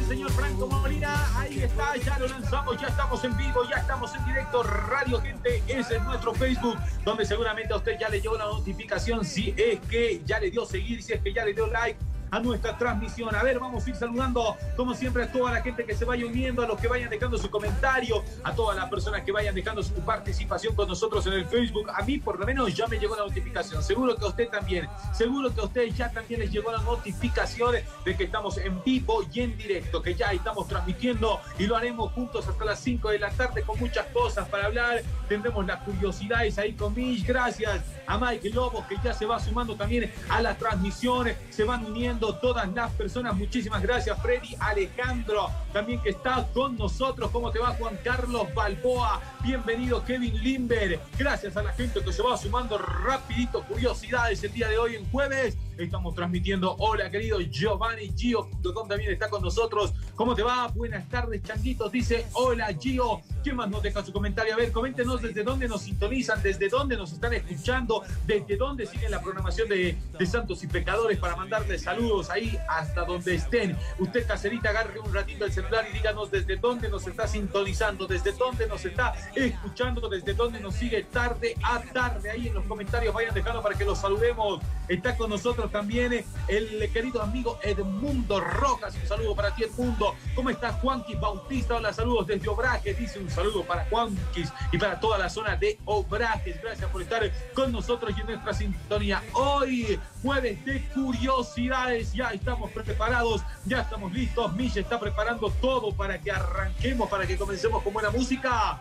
señor Franco Molina. Ahí está, ya lo lanzamos, ya estamos en vivo, ya estamos en directo. Radio Gente, ese es nuestro Facebook, donde seguramente a usted ya le llegó una notificación si es que ya le dio seguir, si es que ya le dio like a nuestra transmisión. A ver, vamos a ir saludando como siempre a toda la gente que se vaya uniendo, a los que vayan dejando su comentario, a todas las personas que vayan dejando su participación con nosotros en el Facebook. A mí por lo menos ya me llegó la notificación, seguro que a usted también, seguro que a usted ya también les llegó la notificación de que estamos en vivo y en directo, que ya estamos transmitiendo y lo haremos juntos hasta las 5 de la tarde con muchas cosas para hablar. Tendremos las curiosidades ahí con Mish. Gracias a Mike Lobos, que ya se va sumando también a la transmisión, se van uniendo todas las personas. Muchísimas gracias, Freddy Alejandro, también que está con nosotros. ¿Cómo te va, Juan Carlos Balboa? Bienvenido, Kevin Limber. Gracias a la gente que se va sumando rapidito. Curiosidades el día de hoy en jueves. Estamos transmitiendo. Hola, querido Giovanni. Gio.com también está con nosotros. ¿Cómo te va? Buenas tardes, Changuitos. Dice, hola, Gio. ¿Quién más nos deja su comentario? A ver, coméntenos desde dónde nos sintonizan, desde dónde nos están escuchando, desde dónde siguen la programación de Santos y Pecadores para mandarles saludos ahí hasta donde estén. Usted, caserita, agarre un ratito el celular y díganos desde dónde nos está sintonizando, desde dónde nos está escuchando, desde dónde nos sigue tarde a tarde. Ahí en los comentarios vayan dejando para que los saludemos. Está con nosotros también el querido amigo Edmundo Rojas. Un saludo para ti, Edmundo. ¿Cómo estás, Juanquis Bautista? Hola, saludos desde Obrajes. Dice un saludo para Juanquis y para toda la zona de Obrajes. Gracias por estar con nosotros y en nuestra sintonía. Hoy, jueves de curiosidades, ya estamos preparados, ya estamos listos. Mish está preparando todo para que arranquemos, para que comencemos con buena música.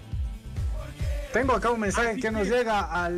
Tengo acá un mensaje que nos llega al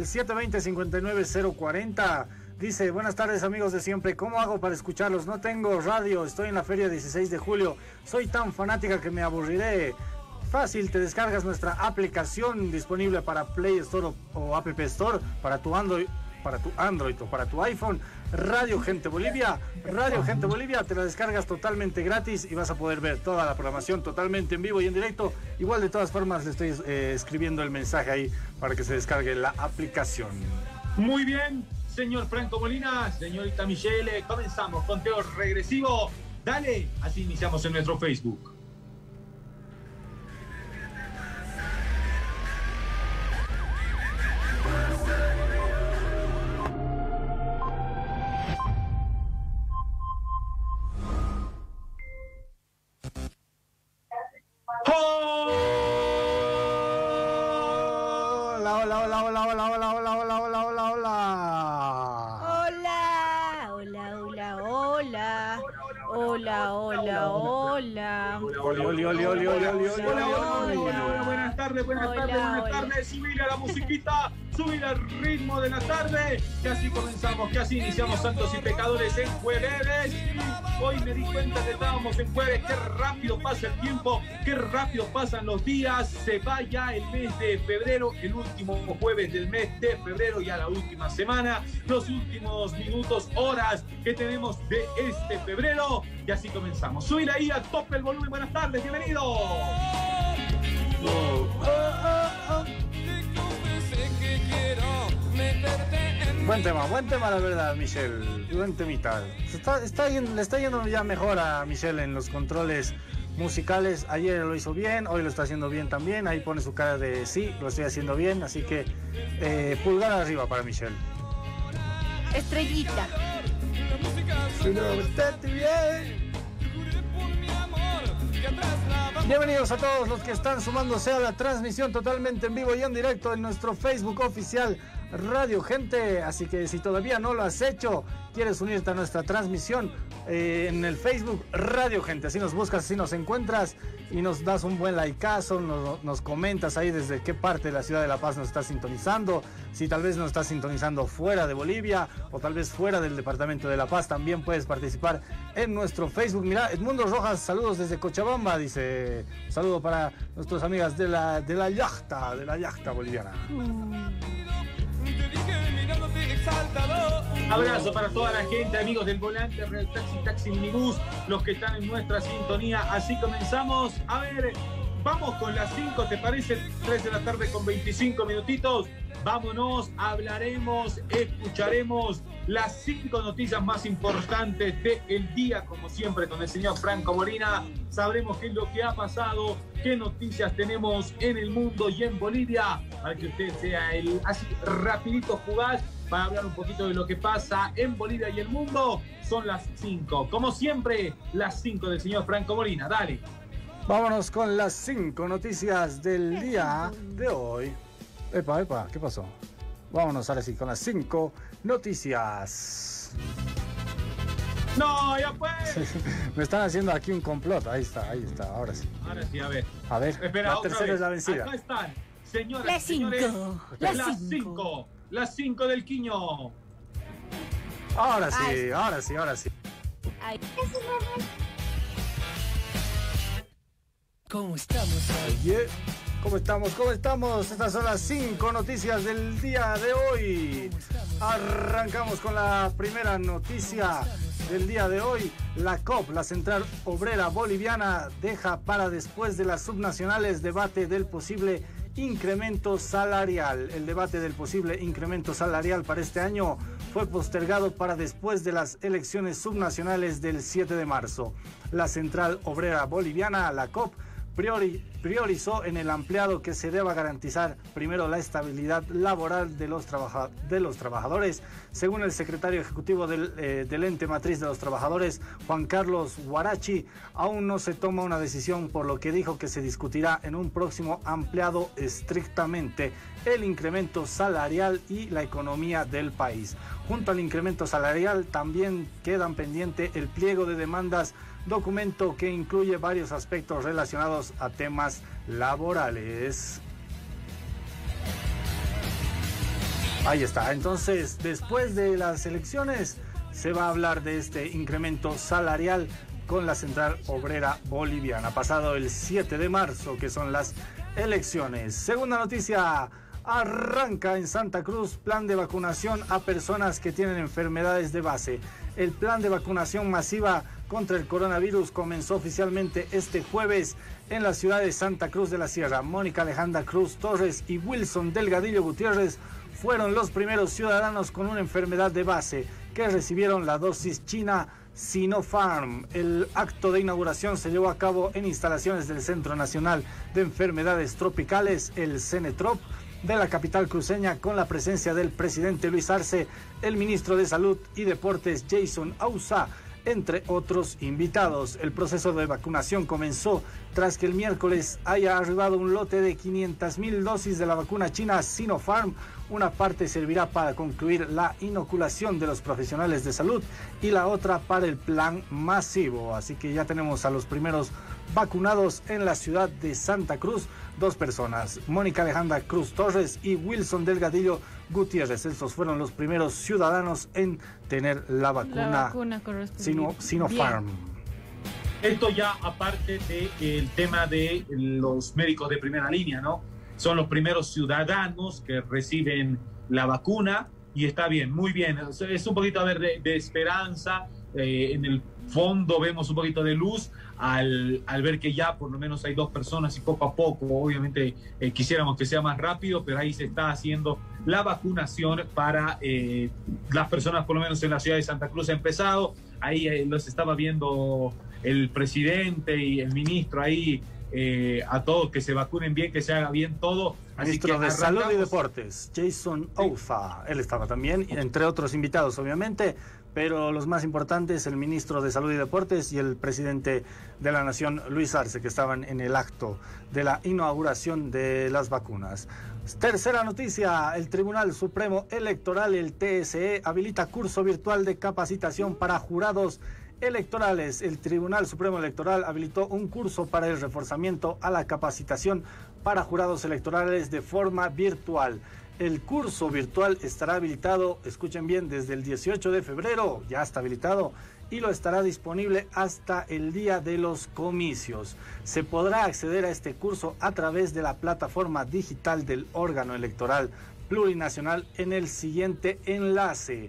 720-59040. Dice, buenas tardes, amigos de siempre. ¿Cómo hago para escucharlos? No tengo radio, estoy en la feria 16 de julio. Soy tan fanática que me aburriré. Fácil, te descargas nuestra aplicación disponible para Play Store o App Store para tu Android o para tu iPhone. Radio Gente Bolivia, te la descargas totalmente gratis y vas a poder ver toda la programación totalmente en vivo y en directo. Igual, de todas formas, le estoy escribiendo el mensaje ahí para que se descargue la aplicación. Muy bien, señor Franco Molina, señorita Michelle, comenzamos, conteo regresivo. Dale, así iniciamos en nuestro Facebook. Buenas tardes. Subir a la musiquita, subir al ritmo de la tarde. Que así comenzamos, que así iniciamos Santos y Pecadores en jueves. Hoy me di cuenta que estábamos en jueves. Qué rápido pasa el tiempo, qué rápido pasan los días. Se va ya el mes de febrero, el último jueves del mes de febrero, ya la última semana, los últimos minutos, horas que tenemos de este febrero. Y así comenzamos. Subir ahí a tope el volumen. Buenas tardes, bienvenido. Buen tema la verdad, Michelle. Buen temita. Le está yendo ya mejor a Michelle en los controles musicales. Ayer lo hizo bien, hoy lo está haciendo bien también. Ahí pone su cara de sí, lo estoy haciendo bien. Así que pulgar arriba para Michelle. Estrellita. Bienvenidos a todos los que están sumándose a la transmisión totalmente en vivo y en directo en nuestro Facebook oficial Radio Gente. Así que si todavía no lo has hecho, quieres unirte a nuestra transmisión en el Facebook Radio Gente, así nos buscas, así nos encuentras y nos das un buen likeazo, nos comentas ahí desde qué parte de la ciudad de La Paz nos estás sintonizando, si tal vez nos estás sintonizando fuera de Bolivia o tal vez fuera del departamento de La Paz, también puedes participar en nuestro Facebook. Mira, Edmundo Rojas, saludos desde Cochabamba, dice, saludo para nuestras amigas de la yachta boliviana. Abrazo para toda la gente, amigos del volante, Taxi Minibús, los que están en nuestra sintonía. Así comenzamos. A ver, Vamos con las 5, ¿te parece? 3 de la tarde con 25 minutitos. Vámonos, hablaremos, escucharemos las 5 noticias más importantes del día, como siempre, con el señor Franco Molina. Sabremos qué es lo que ha pasado, qué noticias tenemos en el mundo y en Bolivia, para que usted sea el así rapidito fugaz para hablar un poquito de lo que pasa en Bolivia y el mundo. Son las 5, como siempre, las 5 del señor Franco Molina. Dale. Vámonos con las 5 noticias del día de hoy. Epa, ¿qué pasó? Vámonos ahora sí con las 5 noticias. No, ya pues. Me están haciendo aquí un complot. Ahí está, ahora sí. Ahora sí, a ver. A ver, espera, la tercera es la vencida. Acá están, señoras las y señores. las 5. Las 5 del Quiño. Ahora sí. Ay. ¿Cómo estamos hoy? Yeah. ¿Cómo estamos? Estas son las 5 noticias del día de hoy. Arrancamos con la primera noticia del día de hoy. La COP, la Central Obrera Boliviana, deja para después de las subnacionales debate del posible incremento salarial. El debate del posible incremento salarial para este año fue postergado para después de las elecciones subnacionales del 7 de marzo. La Central Obrera Boliviana, la COP, priorizó en el ampliado que se deba garantizar primero la estabilidad laboral de los trabajadores. Según el secretario ejecutivo del ente matriz de los trabajadores, Juan Carlos Huarachi, aún no se toma una decisión, por lo que dijo que se discutirá en un próximo ampliado estrictamente el incremento salarial y la economía del país. Junto al incremento salarial también quedan pendiente el pliego de demandas, documento que incluye varios aspectos relacionados a temas laborales. Ahí está, entonces después de las elecciones se va a hablar de este incremento salarial con la Central Obrera Boliviana, pasado el 7 de marzo, que son las elecciones. Segunda noticia, arranca en Santa Cruz plan de vacunación a personas que tienen enfermedades de base. El plan de vacunación masiva contra el coronavirus comenzó oficialmente este jueves en la ciudad de Santa Cruz de la Sierra. Mónica Alejandra Cruz Torres y Wilson Delgadillo Gutiérrez fueron los primeros ciudadanos con una enfermedad de base que recibieron la dosis china Sinopharm. El acto de inauguración se llevó a cabo en instalaciones del Centro Nacional de Enfermedades Tropicales, el CENETROP, de la capital cruceña, con la presencia del presidente Luis Arce, el ministro de Salud y Deportes Jason Ausa, entre otros invitados. El proceso de vacunación comenzó tras que el miércoles haya arribado un lote de 500,000 dosis de la vacuna china Sinopharm. Una parte servirá para concluir la inoculación de los profesionales de salud y la otra para el plan masivo. Así que ya tenemos a los primeros vacunados en la ciudad de Santa Cruz, 2 personas, Mónica Alejandra Cruz Torres y Wilson Delgadillo Gutiérrez. Estos fueron los primeros ciudadanos en tener la vacuna Sinopharm. Esto ya aparte del tema de los médicos de primera línea, ¿no? Son los primeros ciudadanos que reciben la vacuna y está bien, muy bien. Es un poquito, a ver, de esperanza. En el fondo vemos un poquito de luz al ver que ya por lo menos hay 2 personas y poco a poco, obviamente quisiéramos que sea más rápido, pero ahí se está haciendo la vacunación para las personas, por lo menos en la ciudad de Santa Cruz ha empezado. Ahí los estaba viendo el presidente y el ministro ahí, a todos que se vacunen bien, que se haga bien todo. Ministro de Salud y Deportes, Jason Oufa, él estaba también, entre otros invitados obviamente, pero los más importantes, el ministro de Salud y Deportes y el presidente de la Nación, Luis Arce, que estaban en el acto de la inauguración de las vacunas. Tercera noticia, el Tribunal Supremo Electoral, el TSE, habilita curso virtual de capacitación para jurados electorales. El Tribunal Supremo Electoral habilitó un curso para el reforzamiento a la capacitación para jurados electorales de forma virtual. El curso virtual estará habilitado, escuchen bien, desde el 18 de febrero, ya está habilitado, y lo estará disponible hasta el día de los comicios. Se podrá acceder a este curso a través de la plataforma digital del órgano electoral plurinacional en el siguiente enlace: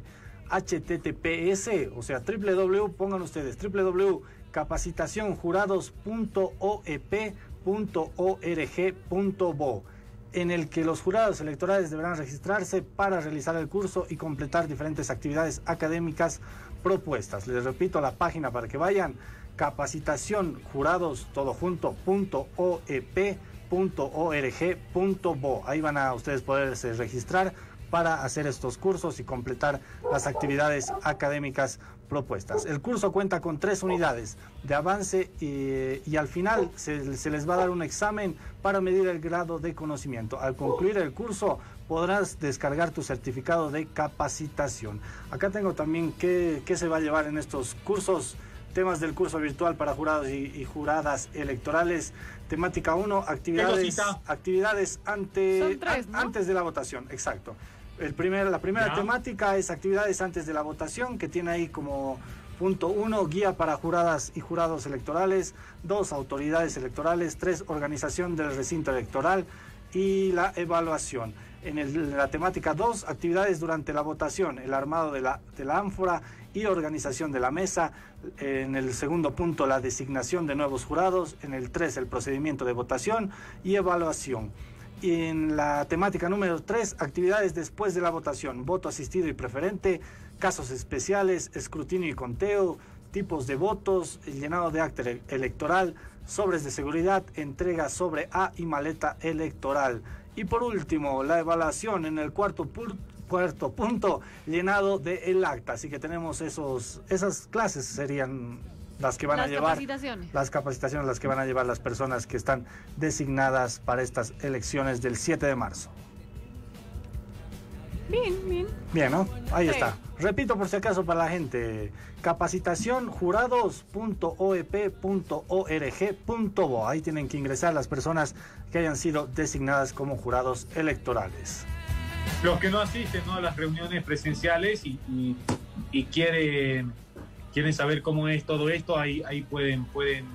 https, o sea, pongan ustedes, www.capacitacionjurados.oep.es. www.curso.org.bo, en el que los jurados electorales deberán registrarse para realizar el curso y completar diferentes actividades académicas propuestas. Les repito la página para que vayan: capacitación jurados todo junto .oep.org.bo. Ahí van a ustedes poderse registrar para hacer estos cursos y completar las actividades académicas propuestas. El curso cuenta con 3 unidades de avance y al final se les va a dar un examen para medir el grado de conocimiento. Al concluir el curso podrás descargar tu certificado de capacitación. Acá tengo también qué se va a llevar en estos cursos. Temas del curso virtual para jurados y juradas electorales. Temática 1, actividades antes de la votación. Exacto. La primera temática es actividades antes de la votación, que tiene ahí como punto 1, guía para juradas y jurados electorales. 2, autoridades electorales. 3, organización del recinto electoral y la evaluación. En la temática 2, actividades durante la votación, el armado de la ánfora y organización de la mesa. En el segundo punto, la designación de nuevos jurados. En el 3, el procedimiento de votación y evaluación. Y en la temática número 3, actividades después de la votación, voto asistido y preferente, casos especiales, escrutinio y conteo, tipos de votos, el llenado de acta electoral, sobres de seguridad, entrega sobre A y maleta electoral. Y por último, la evaluación en el cuarto punto, llenado del acta. Así que tenemos esas clases serían las que van a llevar las capacitaciones, las que van a llevar las personas que están designadas para estas elecciones del 7 de marzo. Bien, ¿no? Ahí está. Repito por si acaso para la gente: capacitación jurados.oep.org.bo. Ahí tienen que ingresar las personas que hayan sido designadas como jurados electorales. Los que no asisten, ¿no?, a las reuniones presenciales y quieren saber cómo es todo esto, ahí pueden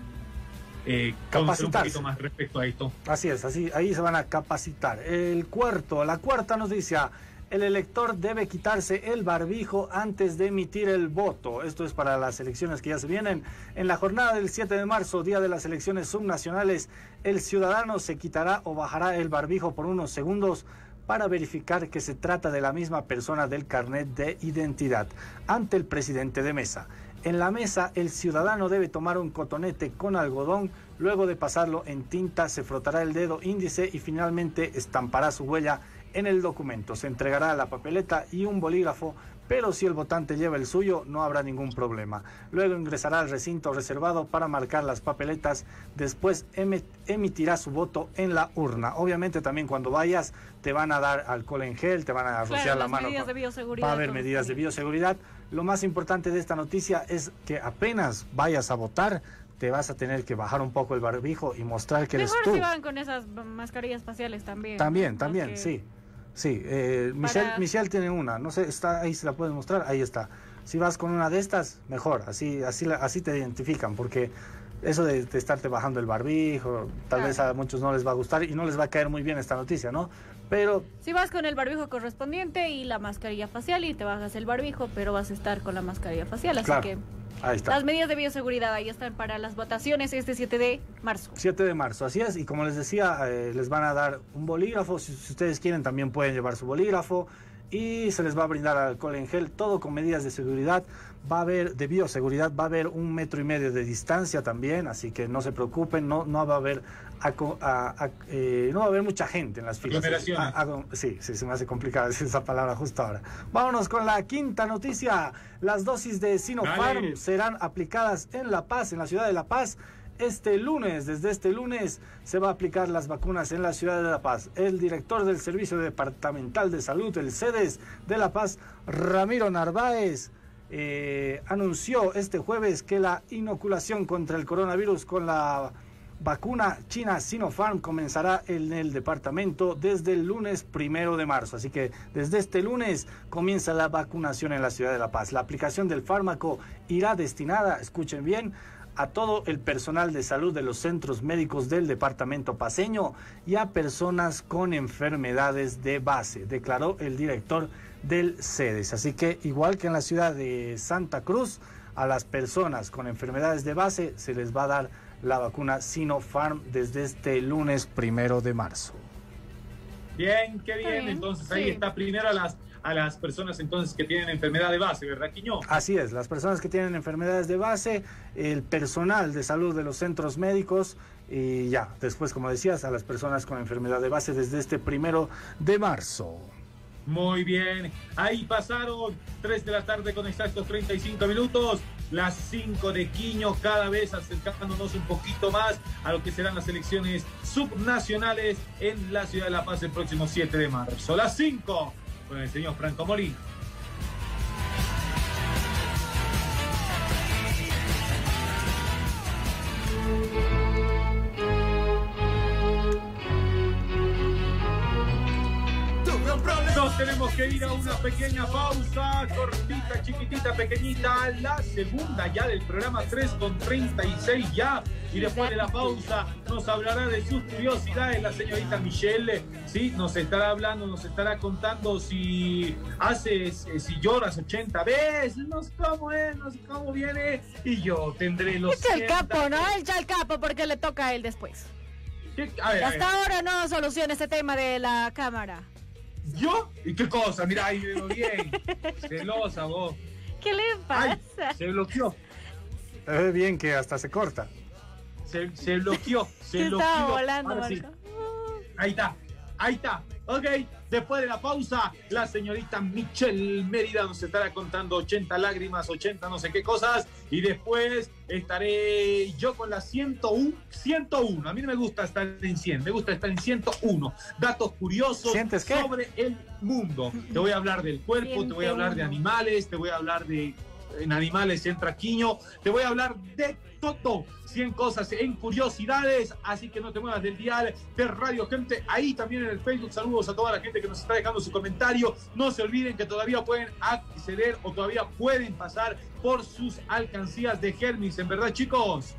conocer un poquito más respecto a esto. Así es, ahí se van a capacitar. La cuarta noticia: el elector debe quitarse el barbijo antes de emitir el voto. Esto es para las elecciones que ya se vienen. En la jornada del 7 de marzo, día de las elecciones subnacionales, el ciudadano se quitará o bajará el barbijo por unos segundos para verificar que se trata de la misma persona del carnet de identidad ante el presidente de mesa. En la mesa, el ciudadano debe tomar un cotonete con algodón, luego de pasarlo en tinta, se frotará el dedo índice y finalmente estampará su huella en el documento. Se entregará la papeleta y un bolígrafo, pero si el votante lleva el suyo, no habrá ningún problema. Luego ingresará al recinto reservado para marcar las papeletas. Después emitirá su voto en la urna. Obviamente también cuando vayas te van a dar alcohol en gel, te van a rociar la mano. Va a haber medidas de bioseguridad. Lo más importante de esta noticia es que apenas vayas a votar, te vas a tener que bajar un poco el barbijo y mostrar que eres tú. Mejor si van con esas mascarillas faciales también. También, sí. Sí, Michelle tiene una, no sé, está ahí, se la pueden mostrar, ahí está. Si vas con una de estas, mejor, así te identifican, porque eso de estarte bajando el barbijo, tal vez a muchos no les va a gustar y no les va a caer muy bien esta noticia, ¿no? Pero si vas con el barbijo correspondiente y la mascarilla facial y te bajas el barbijo, pero vas a estar con la mascarilla facial, así que ahí está. Las medidas de bioseguridad ahí están para las votaciones este 7 de marzo. 7 de marzo, así es. Y como les decía, les van a dar un bolígrafo. Si ustedes quieren, también pueden llevar su bolígrafo. Y se les va a brindar alcohol en gel, todo con medidas de seguridad. Va a haber, de bioseguridad, va a haber 1,5 metros de distancia también. Así que no se preocupen, no va a haber mucha gente en las filas. Sí, se me hace complicado decir esa palabra justo ahora. Vámonos con la quinta noticia. Las dosis de Sinopharm serán aplicadas en La Paz, en la ciudad de La Paz. Desde este lunes se va a aplicar las vacunas en la ciudad de La Paz. El director del Servicio Departamental de Salud, el CEDES de La Paz, Ramiro Narváez, anunció este jueves que la inoculación contra el coronavirus con la vacuna china Sinopharm comenzará en el departamento desde el lunes 1 de marzo. Así que desde este lunes comienza la vacunación en la ciudad de La Paz. La aplicación del fármaco irá destinada, escuchen bien, a todo el personal de salud de los centros médicos del departamento paceño y a personas con enfermedades de base, declaró el director del CEDES. Así que igual que en la ciudad de Santa Cruz, a las personas con enfermedades de base se les va a dar la vacuna Sinopharm desde este lunes 1 de marzo. Bien, qué bien. Entonces ahí está primero a las personas entonces que tienen enfermedad de base, ¿verdad, Quiñó? Así es, las personas que tienen enfermedades de base, el personal de salud de los centros médicos y ya, después, como decías, a las personas con enfermedad de base desde este 1 de marzo. Muy bien, ahí pasaron 3 de la tarde con exactos 35 minutos, las 5 de Quiño, cada vez acercándonos un poquito más a lo que serán las elecciones subnacionales en la ciudad de La Paz el próximo 7 de marzo. Las 5 con el señor Franco Molina. Nos tenemos que ir a una pequeña pausa, cortita, chiquitita, pequeñita, la segunda ya del programa 3:36 ya, y después de la pausa nos hablará de sus curiosidades la señorita Michelle, ¿sí? Nos estará hablando, nos estará contando si lloras 80 veces, no sé cómo es, no sé cómo viene, y yo tendré los... Echa el capo, ¿no? Echa el capo porque le toca a él después. Hasta ahora no soluciona ese tema de la cámara. ¿Yo? ¿Y qué cosa? Mira, ahí veo bien. Celosa vos. ¿Qué le pasa? Ay, se bloqueó. Se ve bien que hasta se corta. Se bloqueó. Se bloqueó. Estaba volando, sí. Ahí está. Ok, después de la pausa, la señorita Michelle Mérida nos estará contando 80 lágrimas, 80 no sé qué cosas. Y después estaré yo con la 101. A mí no me gusta estar en 100, me gusta estar en 101. Datos curiosos sobre el mundo. Te voy a hablar del cuerpo, 101. Te voy a hablar de animales, te voy a hablar de... En animales entra Quiño, te voy a hablar de todo, 100 cosas en curiosidades, así que no te muevas del dial de Radio Gente, ahí también en el Facebook. Saludos a toda la gente que nos está dejando su comentario. No se olviden que todavía pueden acceder o todavía pueden pasar por sus alcancías de Hermisen, ¿verdad, chicos?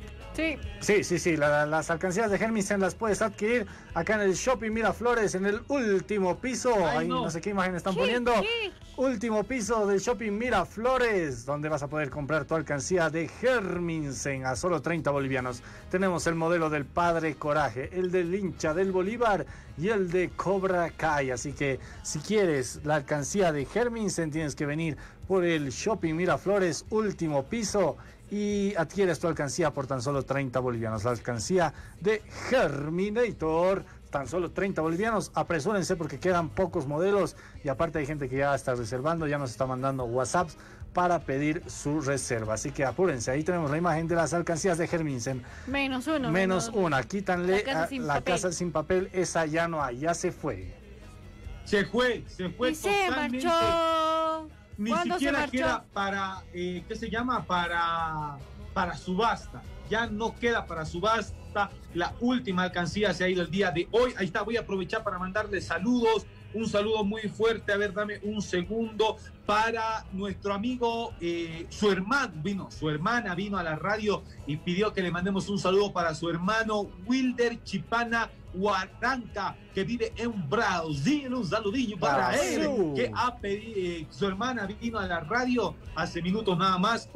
Sí, las alcancías de Hermisen las puedes adquirir acá en el Shopping Miraflores, en el último piso. Ahí no sé qué imagen están poniendo. Último piso del Shopping Miraflores, donde vas a poder comprar tu alcancía de Hermisen a solo 30 bolivianos. Tenemos el modelo del Padre Coraje, el del hincha del Bolívar y el de Cobra Kai. Así que si quieres la alcancía de Hermisen, tienes que venir por el Shopping Miraflores, último piso, y adquieres tu alcancía por tan solo 30 bolivianos. La alcancía de Herminator, tan solo 30 bolivianos. Apresúrense porque quedan pocos modelos y aparte hay gente que ya está reservando, ya nos está mandando WhatsApps para pedir su reserva. Así que apúrense, ahí tenemos la imagen de las alcancías de Hermisen. Menos una. Quítanle la casa sin papel, esa ya no hay, ya se fue. Se fue y se marchó. Ni siquiera queda para, ¿qué se llama? Para subasta. Ya no queda para subasta. La última alcancía se ha ido el día de hoy. Ahí está, voy a aprovechar para mandarle saludos. Un saludo muy fuerte. A ver, dame un segundo. Para nuestro amigo, su hermana vino a la radio y pidió que le mandemos un saludo para su hermano Wilder Chipana Huaranca, que vive en Brasil. Un saludillo para él, que ha pedido, su hermana vino a la radio hace minutos nada más,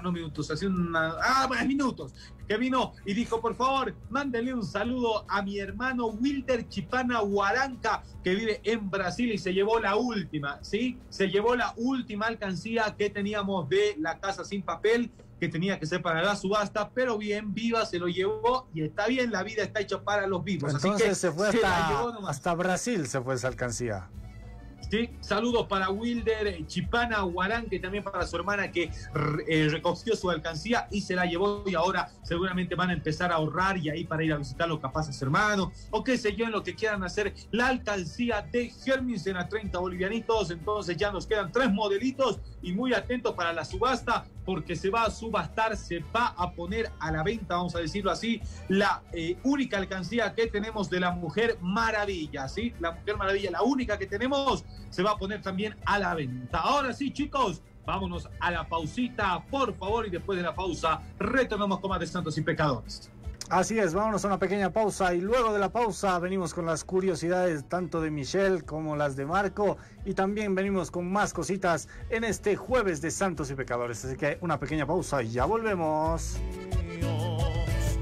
minutos, que vino y dijo, por favor, mándenle un saludo a mi hermano Wilder Chipana Huaranca, que vive en Brasil, y se llevó la última, ¿sí? Se llevó la última alcancía que teníamos de la casa sin papel, que tenía que ser para la subasta, pero bien, viva se lo llevó y está bien, la vida está hecha para los vivos. Entonces así que se fue hasta Brasil, se fue esa alcancía. Sí, saludos para Wilder Chipana Huarán, que también para su hermana que recogió su alcancía y se la llevó, y ahora seguramente van a empezar a ahorrar y ahí para ir a visitarlo capaz a su hermano o qué sé yo, en lo que quieran hacer. La alcancía de Hermisen a 30 bolivianitos, entonces ya nos quedan 3 modelitos y muy atentos para la subasta, porque se va a subastar, se va a poner a la venta, vamos a decirlo así, la única alcancía que tenemos de la Mujer Maravilla, ¿sí? La Mujer Maravilla, la única que tenemos, se va a poner también a la venta. Ahora sí, chicos, vámonos a la pausita, por favor, y después de la pausa retornamos con más de Santos y Pecadores. Así es, vámonos a una pequeña pausa y luego de la pausa venimos con las curiosidades tanto de Michelle como las de Marco, y también venimos con más cositas en este jueves de Santos y Pecadores. Así que una pequeña pausa y ya volvemos.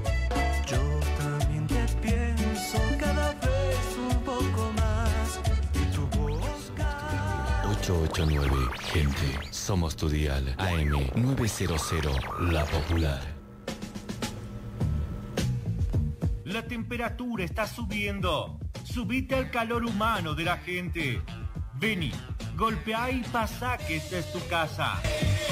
89, gente. Somos tu dial. AM 900, La Popular. La temperatura está subiendo. Subite al calor humano de la gente. Vení, golpea y pasá que esta es tu casa.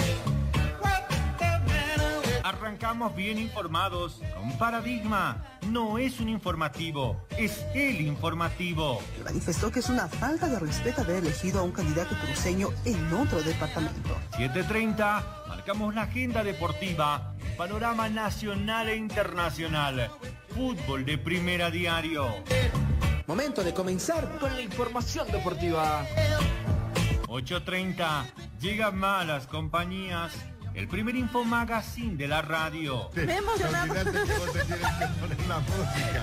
Arrancamos bien informados con Paradigma. No es un informativo, es el informativo. Manifestó que es una falta de respeto haber elegido a un candidato cruceño en otro departamento. 7:30, marcamos la agenda deportiva, panorama nacional e internacional, fútbol de primera diario. Momento de comenzar con la información deportiva. 8:30, llegan Malas Compañías, el primer infomagazine de la radio. Me he emocionado. Que vos te tienes que poner la música.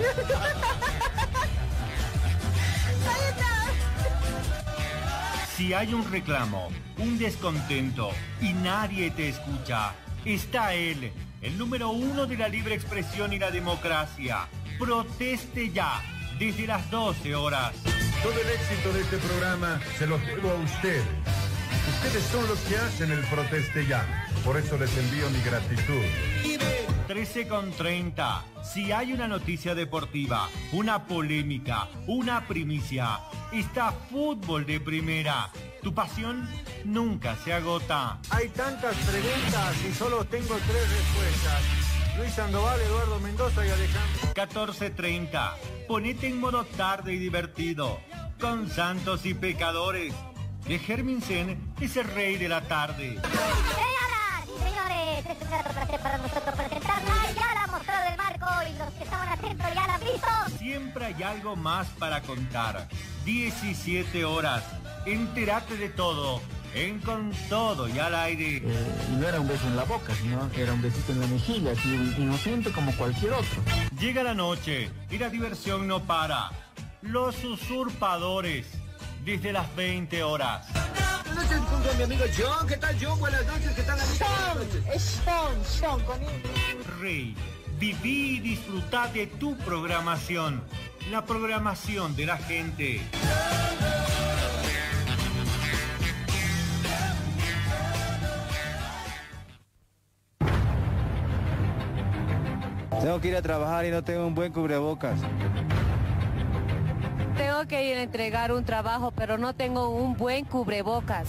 Si hay un reclamo, un descontento y nadie te escucha, está él, el número 1 de la libre expresión y la democracia. Proteste ya, desde las 12 horas. Todo el éxito de este programa se los debo a ustedes. Ustedes son los que hacen el Proteste Ya. Por eso les envío mi gratitud. 13:30. Si hay una noticia deportiva, una polémica, una primicia, está Fútbol de Primera. Tu pasión nunca se agota. Hay tantas preguntas y solo tengo 3 respuestas. Luis Sandoval, Eduardo Mendoza y Alejandro. 14:30. Ponete en modo tarde y divertido. Con Santos y Pecadores. De Germinsen es el rey de la tarde. Señoras y señores, este es un placer para nosotros presentarla. Ya la mostró del marco y los que estaban atentos ya la han visto. Siempre hay algo más para contar. 17 horas. Entérate de todo. En Con Todo y al aire. No era un beso en la boca, sino era un besito en la mejilla, así inocente como cualquier otro. Llega la noche y la diversión no para. Los Usurpadores. Desde las 20 horas. Buenas noches con mi amigo John. ¿Qué tal, John? Buenas noches. ¿Qué tal, amigo? Sean, con Rey, viví y disfrutá de tu programación. La programación de la gente. Tengo que ir a trabajar y no tengo un buen cubrebocas. Tengo que ir a entregar un trabajo, pero no tengo un buen cubrebocas.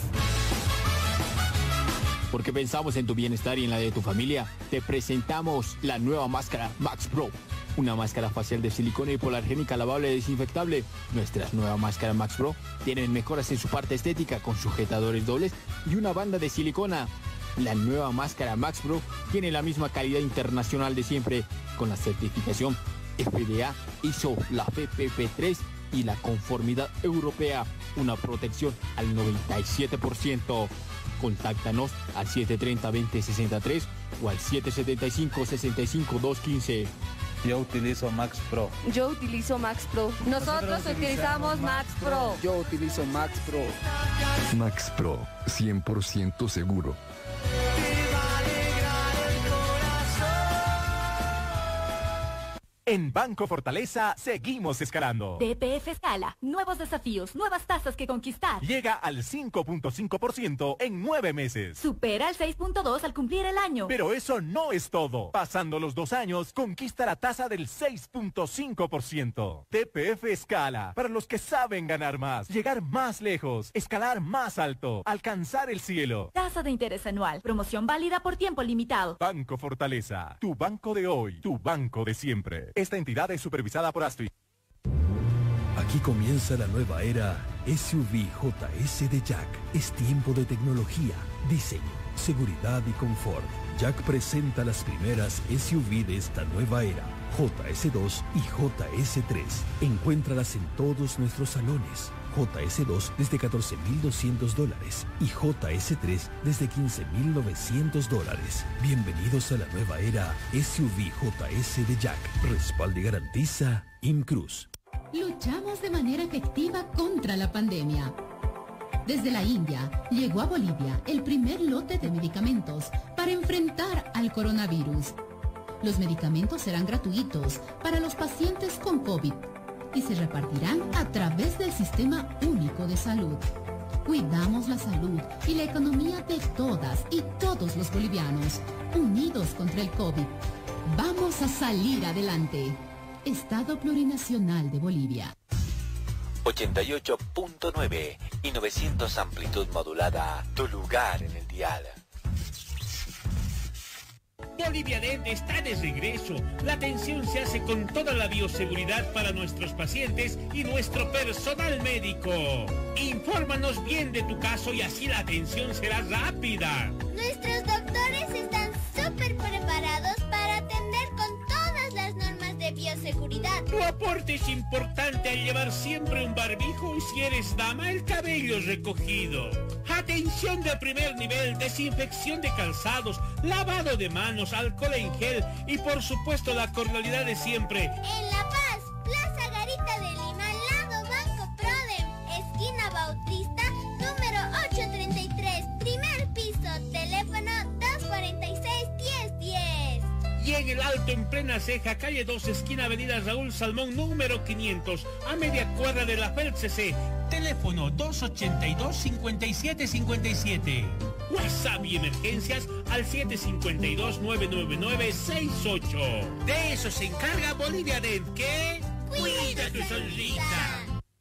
Porque pensamos en tu bienestar y en la de tu familia, te presentamos la nueva máscara Max Pro. Una máscara facial de silicona hipoalergénica lavable y desinfectable. Nuestras nuevas máscaras Max Pro tienen mejoras en su parte estética con sujetadores dobles y una banda de silicona. La nueva máscara Max Pro tiene la misma calidad internacional de siempre, con la certificación FDA, ISO, la FFP3 y la conformidad europea, una protección al 97%. Contáctanos al 730-2063 o al 775-65215. Yo utilizo Max Pro. Yo utilizo Max Pro. Nosotros utilizamos Max Pro. Yo utilizo Max Pro. Max Pro, 100% seguro. En Banco Fortaleza seguimos escalando. TPF Escala, nuevos desafíos, nuevas tasas que conquistar. Llega al 5.5% en 9 meses. Supera el 6.2 al cumplir el año. Pero eso no es todo. Pasando los 2 años, conquista la tasa del 6.5%. TPF Escala, para los que saben ganar más, llegar más lejos, escalar más alto, alcanzar el cielo. Tasa de interés anual, promoción válida por tiempo limitado. Banco Fortaleza, tu banco de hoy, tu banco de siempre. Esta entidad es supervisada por ASFI. Aquí comienza la nueva era SUV JS de Jack. Es tiempo de tecnología, diseño, seguridad y confort. Jack presenta las primeras SUV de esta nueva era, JS2 y JS3. Encuéntralas en todos nuestros salones. JS2 desde $14,200 y JS3 desde $15,900. Bienvenidos a la nueva era SUV JS de Jack. Respaldo y garantiza Imcruz. Luchamos de manera efectiva contra la pandemia. Desde la India llegó a Bolivia el primer lote de medicamentos para enfrentar al coronavirus. Los medicamentos serán gratuitos para los pacientes con COVID y se repartirán a través del Sistema Único de Salud. Cuidamos la salud y la economía de todas y todos los bolivianos, unidos contra el COVID. Vamos a salir adelante. Estado Plurinacional de Bolivia. 88.9 y 900 amplitud modulada. Tu lugar en el dial. Bolivia Dent está de regreso. La atención se hace con toda la bioseguridad para nuestros pacientes y nuestro personal médico. Infórmanos bien de tu caso y así la atención será rápida. Nuestros doctores están súper preparados para atender con todas las normas de bioseguridad. Tu aporte es importante al llevar siempre un barbijo y si eres dama, el cabello recogido. Atención de primer nivel, desinfección de calzados, lavado de manos, alcohol en gel y por supuesto la cordialidad de siempre. En La Paz, Plaza Garita de Lima, lado Banco Prodem, esquina Bautista, número 833, primer piso, teléfono 246-1010. Y en el Alto, en plena Ceja, calle 2, esquina avenida Raúl Salmón, número 500, a media cuadra de la FELCC. Teléfono 282-5757. WhatsApp y emergencias al 752-999-68. De eso se encarga Bolivia Dent, que cuida tu sonrisa.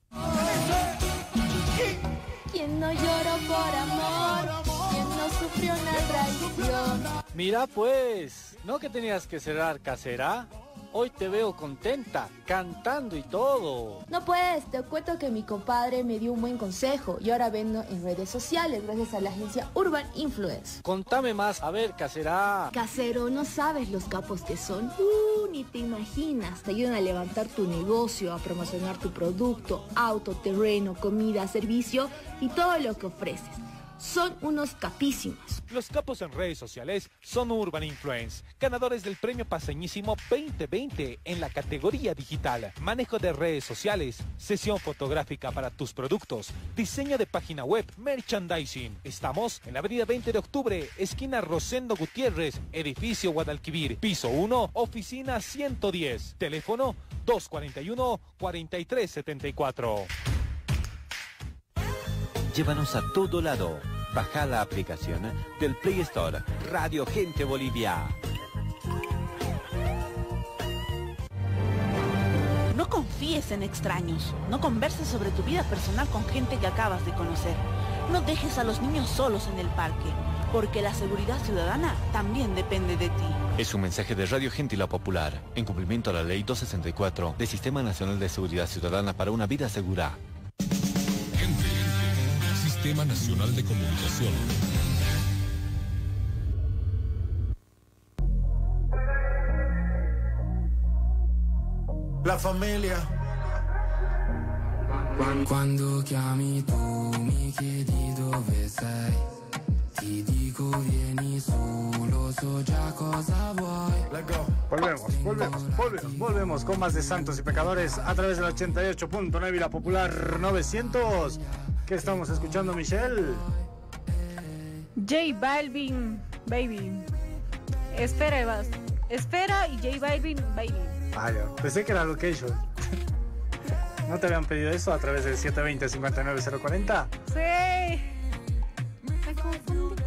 ¿Quién no lloró por amor? ¿Quién no sufrió una traición? Mira pues, ¿no que tenías que cerrar casera? Hoy te veo contenta, cantando y todo. No pues, te cuento que mi compadre me dio un buen consejo y ahora vendo en redes sociales gracias a la agencia Urban Influence. Contame más, a ver, casera. Casero, no sabes los capos que son. Ni te imaginas. Te ayudan a levantar tu negocio, a promocionar tu producto, auto, terreno, comida, servicio y todo lo que ofreces. Son unos capísimos. Los capos en redes sociales son Urban Influence, ganadores del premio Paseñísimo 2020 en la categoría digital. Manejo de redes sociales, sesión fotográfica para tus productos, diseño de página web, merchandising. Estamos en la avenida 20 de octubre, esquina Rosendo Gutiérrez, edificio Guadalquivir, piso 1, oficina 110. Teléfono 241-4374. Llévanos a todo lado. Baja la aplicación del Play Store Radio Gente Bolivia. No confíes en extraños. No converses sobre tu vida personal con gente que acabas de conocer. No dejes a los niños solos en el parque, porque la seguridad ciudadana también depende de ti. Es un mensaje de Radio Gente y La Popular, en cumplimiento a la Ley 264 del Sistema Nacional de Seguridad Ciudadana para una vida segura. Sistema Nacional de Comunicación. La familia. Quando chiami tu mi chiedi dove sei. Ti dico vieni su, lo so già cosa vuoi. Volvemos con más de Santos y Pecadores a través del 88.9 y La Popular 900. ¿Qué estamos escuchando, Michelle? J Balvin, Baby. Espera, Evas. Espera y J Balvin, Baby. Ah, ya. Pensé que era Location. ¿No te habían pedido eso a través del 720-59040? Sí. Me confundí.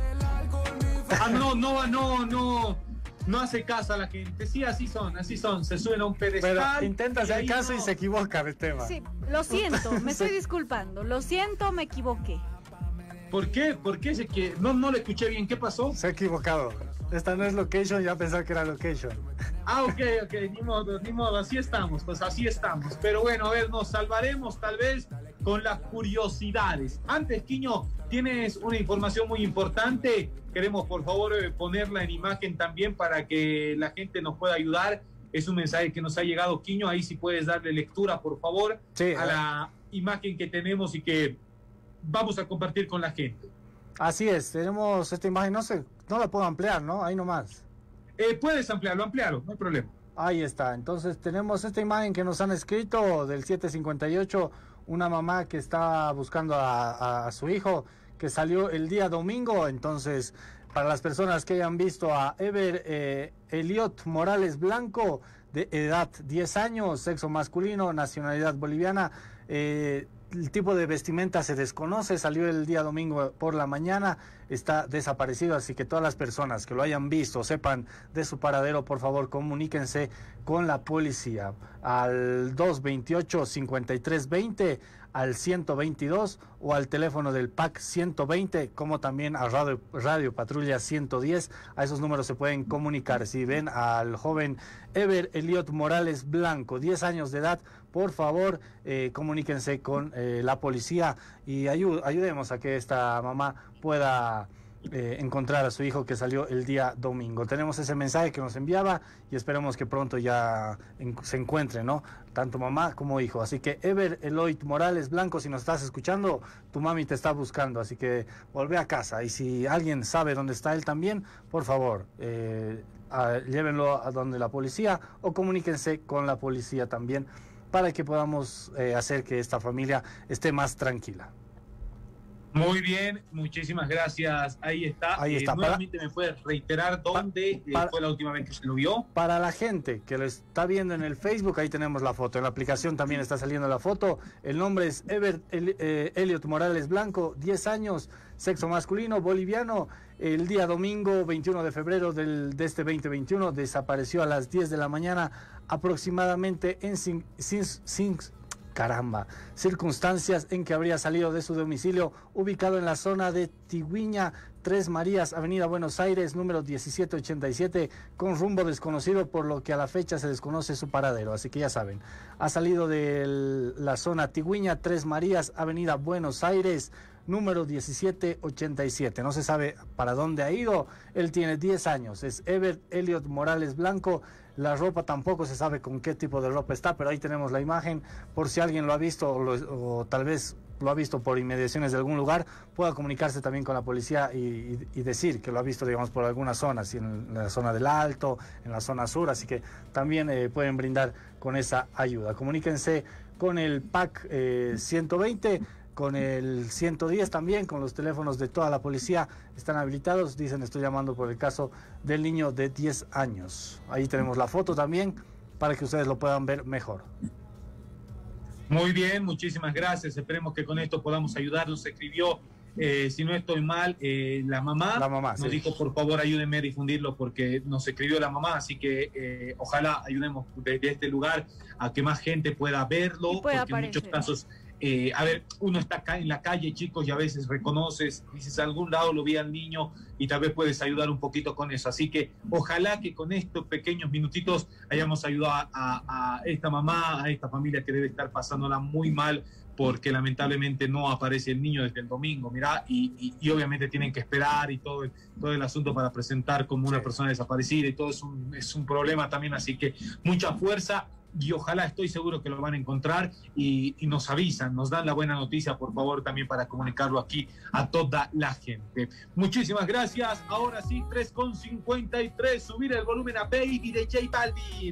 No hace caso a la gente. Sí, así son. Se suena un pedestal. Pero intenta hacer caso y se equivoca el tema. Sí, lo siento, me estoy disculpando. Lo siento, me equivoqué. ¿Por qué? No le escuché bien. ¿Qué pasó? Se ha equivocado. Esta no es Location, ya pensaba que era Location. Ah, ok, ni modo, así estamos. Pero bueno, a ver, nos salvaremos tal vez con las curiosidades. Antes, Quiño, tienes una información muy importante. Queremos, por favor, ponerla en imagen también para que la gente nos pueda ayudar. Es un mensaje que nos ha llegado, Quiño. Ahí sí puedes darle lectura, por favor, sí, a la imagen que tenemos y que vamos a compartir con la gente. Así es, tenemos esta imagen, no la puedo ampliar, ¿no? Ahí nomás. Puedes ampliarlo, no hay problema. Ahí está, entonces tenemos esta imagen que nos han escrito del 758, una mamá que está buscando a su hijo, que salió el día domingo. Entonces, para las personas que hayan visto a Ever Eliot Morales Blanco, de edad 10 años, sexo masculino, nacionalidad boliviana, El tipo de vestimenta se desconoce, salió el día domingo por la mañana, está desaparecido, así que todas las personas que lo hayan visto, sepan de su paradero, por favor comuníquense con la policía al 228-5320, al 122 o al teléfono del PAC 120, como también a Radio Patrulla 110. A esos números se pueden comunicar. Si ven al joven Ever Eliot Morales Blanco, 10 años de edad, por favor comuníquense con la policía y ayudemos a que esta mamá pueda encontrar a su hijo que salió el día domingo. Tenemos ese mensaje que nos enviaba y esperemos que pronto ya se encuentre, ¿no? Tanto mamá como hijo. Así que Ever Eloy Morales Blanco, si nos estás escuchando, tu mami te está buscando, así que volvé a casa. Y si alguien sabe dónde está él también, por favor, llévenlo a donde la policía o comuníquense con la policía también para que podamos hacer que esta familia esté más tranquila. Muy bien, muchísimas gracias. Ahí está. Nuevamente me puedes reiterar dónde fue la última vez que se lo vio. Para la gente que lo está viendo en el Facebook, ahí tenemos la foto. En la aplicación también está saliendo la foto. El nombre es Ever Eliot Morales Blanco, 10 años, sexo masculino, boliviano. El día domingo 21 de febrero de este 2021 desapareció a las 10 de la mañana aproximadamente en circunstancias en que habría salido de su domicilio ubicado en la zona de Tigüiña, Tres Marías, Avenida Buenos Aires, número 1787, con rumbo desconocido, por lo que a la fecha se desconoce su paradero. Así que ya saben, ha salido de la zona Tigüiña, Tres Marías, Avenida Buenos Aires, número 1787. No se sabe para dónde ha ido. Él tiene 10 años. Es Ever Eliot Morales Blanco. La ropa tampoco se sabe con qué tipo de ropa está, pero ahí tenemos la imagen por si alguien lo ha visto o tal vez lo ha visto por inmediaciones de algún lugar, pueda comunicarse también con la policía y decir que lo ha visto, digamos, por alguna zona, si en la zona del Alto, en la zona sur, así que también pueden brindar con esa ayuda. Comuníquense con el PAC 120, con el 110 también, con los teléfonos de toda la policía están habilitados. Dicen, estoy llamando por el caso del niño de 10 años. Ahí tenemos la foto también para que ustedes lo puedan ver mejor. Muy bien, muchísimas gracias. Esperemos que con esto podamos ayudarnos. Escribió, si no estoy mal, la mamá nos sí. dijo, por favor, ayúdenme a difundirlo porque nos escribió la mamá. Así que ojalá ayudemos desde este lugar a que más gente pueda verlo, porque en muchos casos... a ver, uno está acá en la calle, chicos, y a veces reconoces, dices, a algún lado lo vi al niño y tal vez puedes ayudar un poquito con eso. Así que ojalá que con estos pequeños minutitos hayamos ayudado a esta mamá, a esta familia que debe estar pasándola muy mal porque lamentablemente no aparece el niño desde el domingo, mirá, y obviamente tienen que esperar y todo el asunto para presentar como una persona desaparecida y todo es un problema también, así que mucha fuerza. Y ojalá, estoy seguro que lo van a encontrar y nos avisan, nos dan la buena noticia, por favor, también para comunicarlo aquí a toda la gente. Muchísimas gracias. Ahora sí, 3:53, subir el volumen a Baby de J Balvin.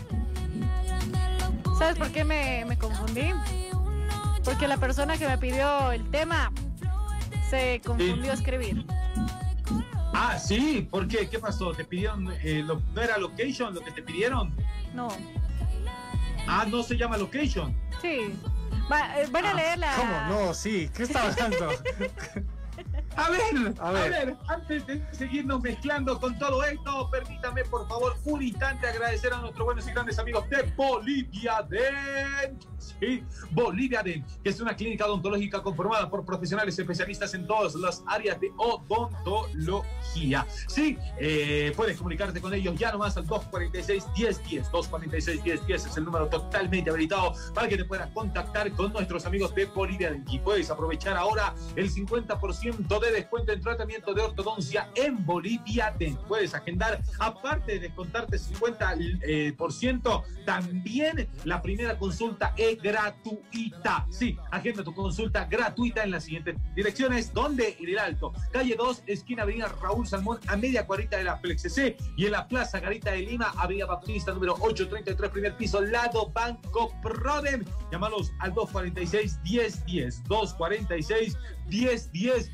¿Sabes por qué me confundí? Porque la persona que me pidió el tema se confundió a escribir. Ah, sí, ¿por qué? ¿Qué pasó? ¿Te pidieron, no era Location lo que te pidieron? No. Ah, ¿no se llama Location? Sí. Van a leer la... ¿Cómo? No, sí. ¿Qué está hablando? A ver, antes de seguirnos mezclando con todo esto, permítame por favor un instante agradecer a nuestros buenos y grandes amigos de Bolivia Dent. Sí, Bolivia Dent, que es una clínica odontológica conformada por profesionales especialistas en todas las áreas de odontología. Sí, puedes comunicarte con ellos ya nomás al 246-1010. 246-1010 es el número totalmente habilitado para que te puedas contactar con nuestros amigos de Bolivia Dent. Y puedes aprovechar ahora el 50% de descuento en tratamiento de ortodoncia en Bolivia Dent. Puedes agendar, aparte de descontarte 50%, también la primera consulta es gratuita. Sí, agenda tu consulta gratuita en las siguientes direcciones, donde en el Alto, calle 2, esquina avenida Raúl Salmón, a media cuadrita de la Flex CC, y en la Plaza Garita de Lima, avenida Baptista número 833, primer piso, lado Banco Prodem. Llámalos al 246-1010. 246-1010 es el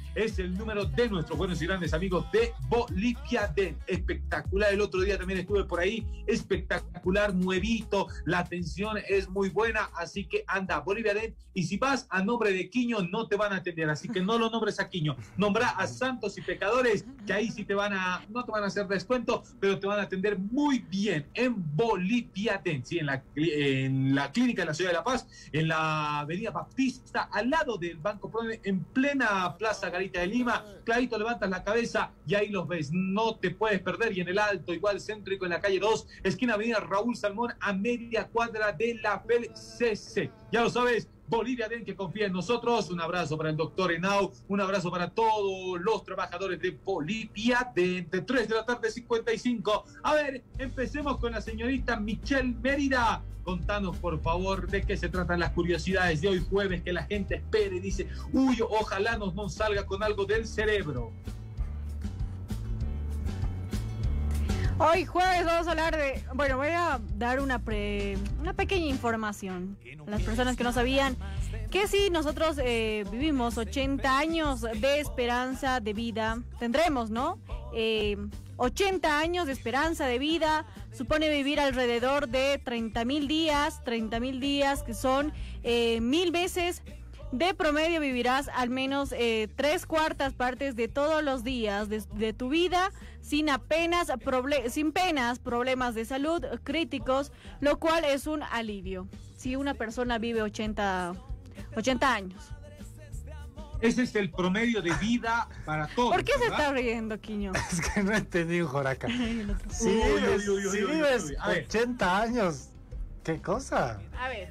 el número de nuestros buenos y grandes amigos de Bolivia Dent. Espectacular, el otro día también estuve por ahí, espectacular, nuevito, la atención es muy buena, así que anda, Bolivia Dent, y si vas a nombre de Quiño no te van a atender, así que no lo nombres a Quiño, nombra a Santos y Pecadores, que ahí sí no te van a hacer descuento, pero te van a atender muy bien en Bolivia Dent, sí, en la clínica de la ciudad de La Paz, en la avenida Baptista, al lado del Banco Proden, en plena Plaza Garita de Lima. Clarito, levantas la cabeza y ahí los ves, no te puedes perder. Y en el Alto, igual céntrico, en la calle 2, esquina avenida Raúl Salmón, a media cuadra de la PLCC. Ya lo sabes, Bolivia Dent, que confía en nosotros. Un abrazo para el doctor Henao, un abrazo para todos los trabajadores de Bolivia Dent. 3 de la tarde, 55. A ver, empecemos con la señorita Michelle Mérida. Contanos, por favor, de qué se tratan las curiosidades de hoy jueves, que la gente espere y dice, uy, ojalá no salga con algo del cerebro. Hoy jueves vamos a hablar de... Bueno, voy a dar una pequeña información a las personas que no sabían que si nosotros vivimos 80 años de esperanza de vida, tendremos, ¿no? 80 años de esperanza de vida supone vivir alrededor de 30.000 días, que son 1.000 veces. De promedio vivirás al menos 3/4 partes de todos los días de tu vida sin problemas de salud críticos, lo cual es un alivio. Si una persona vive 80 años. Ese es el promedio de vida para todos. ¿Por qué se está riendo, Quiño? Es que no entendí, Joraca. Si vives 80 años, ¿qué cosa? A ver.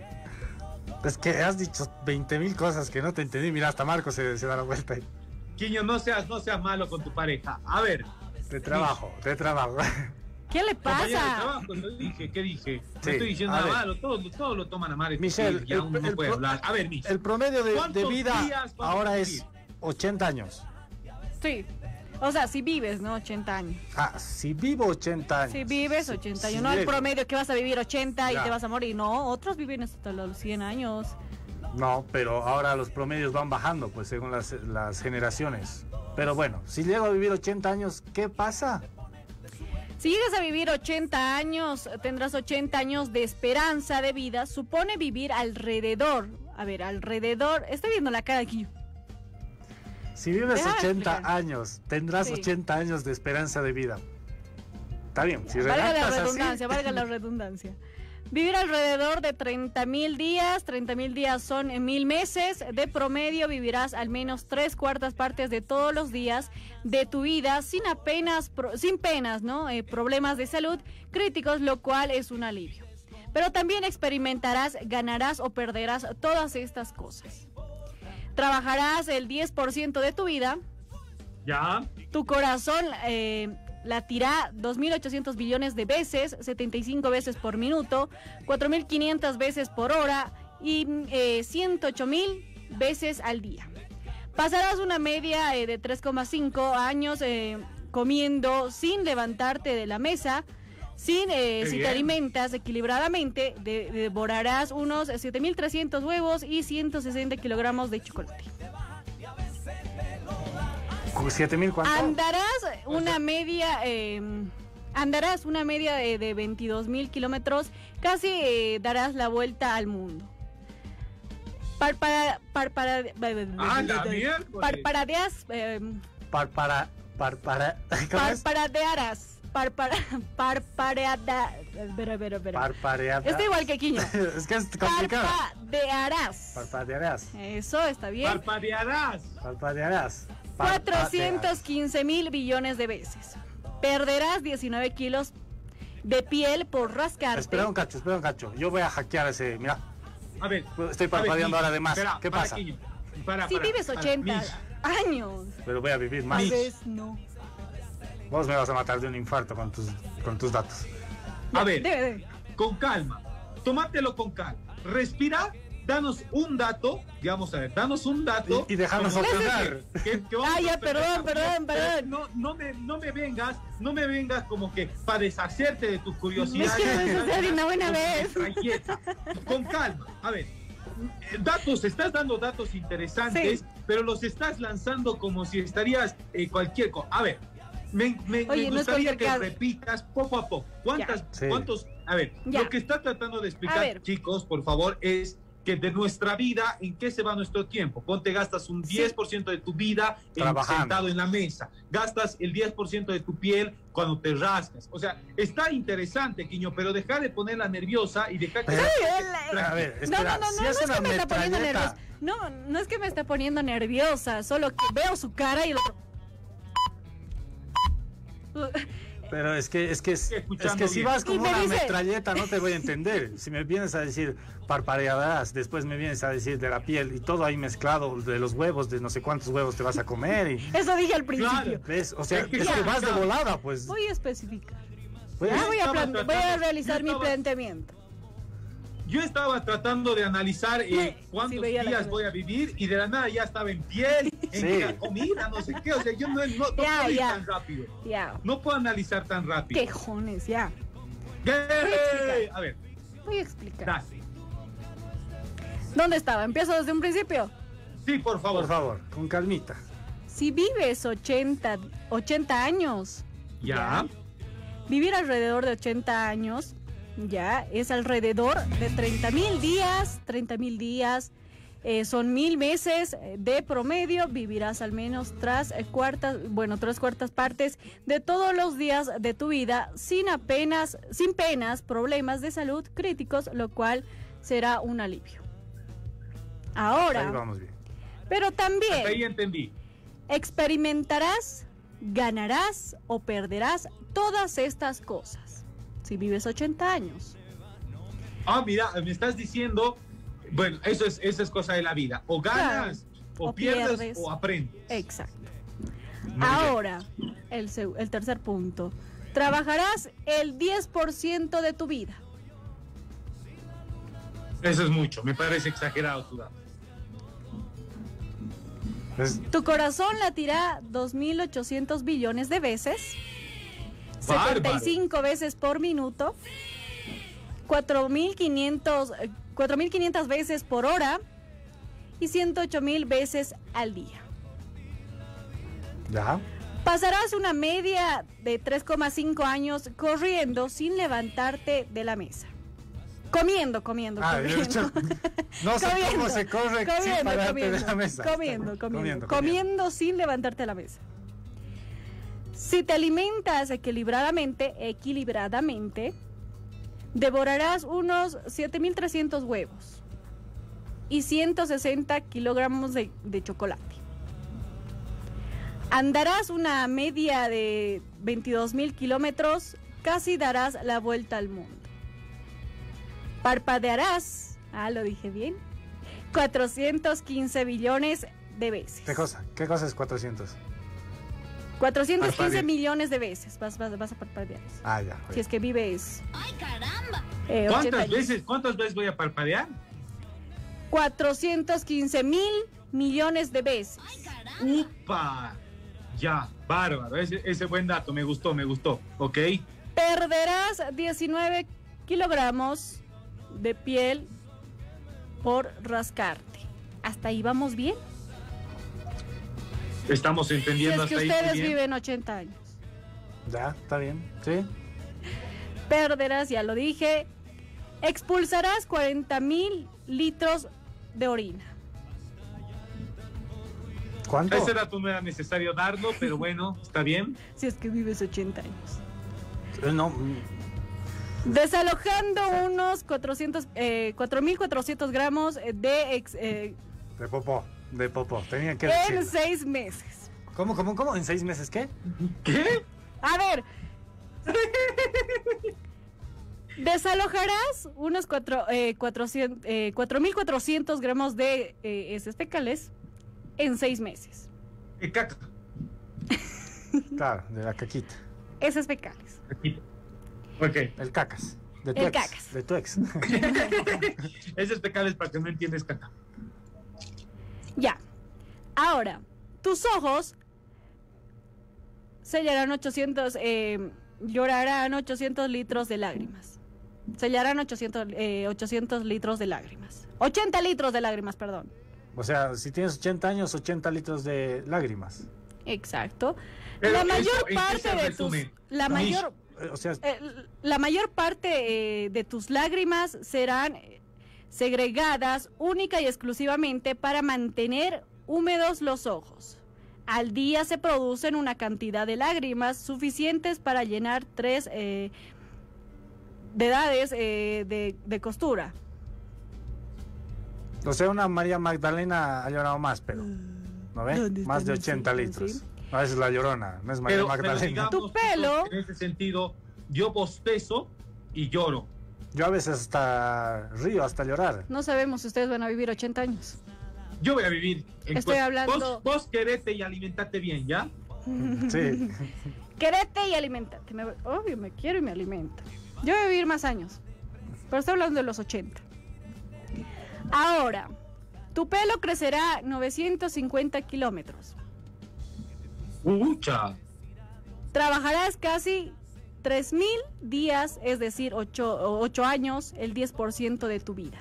Es que has dicho 20.000 cosas que no te entendí. Mira, hasta Marco se da la vuelta. Quiño, no seas malo con tu pareja. A ver. De trabajo. ¿Qué le pasa? De trabajo, ¿qué dije? No estoy diciendo nada malo, todos lo toman a mal. Michelle, no puede hablar. A ver, Michelle. El promedio de vida ahora es 80 años. Sí. O sea, si vives, ¿no? 80 años. Ah, si vivo 80 años. Si vives 80 años. No el promedio que vas a vivir 80 y te vas a morir. No, otros viven hasta los 100 años. No, pero ahora los promedios van bajando, pues, según las generaciones. Pero bueno, si llego a vivir 80 años, ¿qué pasa? Si llegas a vivir 80 años, tendrás 80 años de esperanza de vida. Supone vivir alrededor. A ver, alrededor. Estoy viendo la cara aquí. Si vives 80 años, tendrás 80 años de esperanza de vida. Está bien. Si valga la redundancia. Vivir alrededor de 30.000 días. 30.000 días son 1.000 meses. De promedio vivirás al menos 3/4 partes de todos los días de tu vida sin penas, ¿no? Problemas de salud críticos, lo cual es un alivio. Pero también experimentarás, ganarás o perderás todas estas cosas. Trabajarás el 10% de tu vida. Ya. Tu corazón latirá 2.800 billones de veces, 75 veces por minuto, 4.500 veces por hora y 108.000 veces al día. Pasarás una media de 3,5 años comiendo sin levantarte de la mesa. Si te alimentas equilibradamente, devorarás unos 7.300 huevos y 160 kilogramos de chocolate. ¿7.000 cuánto? Andarás una media de 22.000 kilómetros, casi darás la vuelta al mundo. Parpadearás. Está igual que Quiño. Es que es complicado. Parpadearás. Eso está bien. Parpadearás. 415.000 billones de veces. Perderás 19 kilos de piel por rascarte. Espera un cacho. Yo voy a hackear ese. Mira. A ver. Estoy parpadeando ahora de más. ¿Qué pasa? Si vives 80 años. Pero voy a vivir más. Tal vez no. Vos me vas a matar de un infarto con tus datos. A ver, con calma. Tómatelo con calma. Respira, danos un dato. Digamos, a ver, danos un dato. Y déjanos opinar. Perdón. No me vengas como que para deshacerte de tus curiosidades. Me quiero deshacer una buena vez. Con calma. A ver, estás dando datos interesantes. Sí. pero los estás lanzando como si estarías cualquier cosa. A ver, me gustaría que repitas poco a poco. ¿Cuántos? A ver, lo que está tratando de explicar, chicos, por favor, es que de nuestra vida, ¿en qué se va nuestro tiempo? Ponte, gastas un 10% de tu vida sentado en la mesa. Gastas el 10% de tu piel cuando te rascas. O sea, está interesante, Quiño, pero deja de ponerla nerviosa y deja que... A ver, espera, no es que me está poniendo nerviosa. No es que me está poniendo nerviosa, solo que veo su cara y lo... Pero es que si vas como una metralleta no te voy a entender. Si me vienes a decir parpadearás, después me vienes a decir de la piel y todo ahí mezclado, de los huevos, de no sé cuántos huevos te vas a comer. Eso dije al principio. ¿Ves? O sea, es que vas de volada, pues. Voy a especificar. Voy a realizar mi planteamiento. Yo estaba tratando de analizar cuántos días voy a vivir y de la nada ya estaba en piel, en comida, no sé qué. O sea, yo no puedo ir tan rápido. No puedo analizar tan rápido. Quejones, ya. A ver. Voy a explicar. ¿Dónde estaba? ¿Empiezo desde un principio? Sí, por favor. Por favor, con calmita. Si vives 80 años. Ya. Vivir alrededor de 80 años... Ya, es alrededor de 30.000 días, son 1.000 meses de promedio, vivirás al menos tres cuartas partes de todos los días de tu vida sin penas, problemas de salud críticos, lo cual será un alivio. Ahora, ahí vamos bien. Pero también hasta ahí entendí. Experimentarás, ganarás o perderás todas estas cosas. Si vives 80 años. Mira, me estás diciendo, bueno, eso es cosa de la vida. O ganas, o pierdes, o aprendes. Exacto. Ahora, el tercer punto. Trabajarás el 10% de tu vida. Eso es mucho, me parece exagerado tu dato. Tu corazón latirá 2.800 billones de veces. 75 veces por minuto, 4.500 veces por hora y 108.000 veces al día. Ya. Pasarás una media de 3,5 años corriendo sin levantarte de la mesa. Comiendo. No sé cómo se corre sin pararte de la mesa. Comiendo sin levantarte de la mesa. Si te alimentas equilibradamente, devorarás unos 7.300 huevos y 160 kilogramos de chocolate. Andarás una media de 22.000 kilómetros, casi darás la vuelta al mundo. Parpadearás, lo dije bien, 415 billones de veces. ¿Qué cosa es 400? 415 millones de veces vas a parpadear. Ya. Si es que vives. ¡Ay, caramba! ¿Cuántas veces voy a parpadear? 415.000 millones de veces. ¡Ay, caramba! ¡Upa! Ya, bárbaro. Ese buen dato, me gustó. ¿Ok? Perderás 19 kilogramos de piel por rascarte. ¿Hasta ahí vamos bien? Estamos entendiendo hasta ahí. Si es que ustedes viven 80 años. Ya, está bien, sí. Perderás, ya lo dije. Expulsarás 40.000 litros de orina. ¿Cuánto? Ese dato no era necesario darlo, pero bueno, está bien. Si es que vives 80 años. No. Desalojando unos 4.400 gramos de popó. Tenía que decirlo. En 6 meses. ¿Cómo? ¿En 6 meses qué? ¿Qué? A ver. Desalojarás unos 4.400 gramos de heces fecales en 6 meses. ¿Qué caca? Claro, de la caquita. Heces fecales. Caquita. Ok. El cacas. De tu ex. Heces fecales para que no entiendes caca. Ya. Ahora, tus ojos llorarán 800 litros de lágrimas. Sellarán 800 litros de lágrimas. 80 litros de lágrimas, perdón. O sea, si tienes 80 años, 80 litros de lágrimas. Exacto. Pero La mayor eso, ¿en qué parte se de resume? la mayor parte de tus lágrimas serán segregadas única y exclusivamente para mantener húmedos los ojos. Al día se producen una cantidad de lágrimas suficientes para llenar 3 dedades de costura. O sea, una María Magdalena ha llorado más, pero ¿no ve? Más de 80 litros. Sí. No, esa es la Llorona, no es María Magdalena. Pero digamos, Tu pelo. en ese sentido, yo bostezo y lloro. Yo a veces hasta río, hasta llorar. No sabemos si ustedes van a vivir 80 años. Yo voy a vivir. Estoy hablando... Vos querete y alimentate bien, ¿ya? Sí. Querete y alimentate. Obvio, me quiero y me alimento. Yo voy a vivir más años. Pero estoy hablando de los 80. Ahora, tu pelo crecerá 950 kilómetros. ¡Mucha! Trabajarás casi 3.000 días, es decir, 8 años, el 10% de tu vida.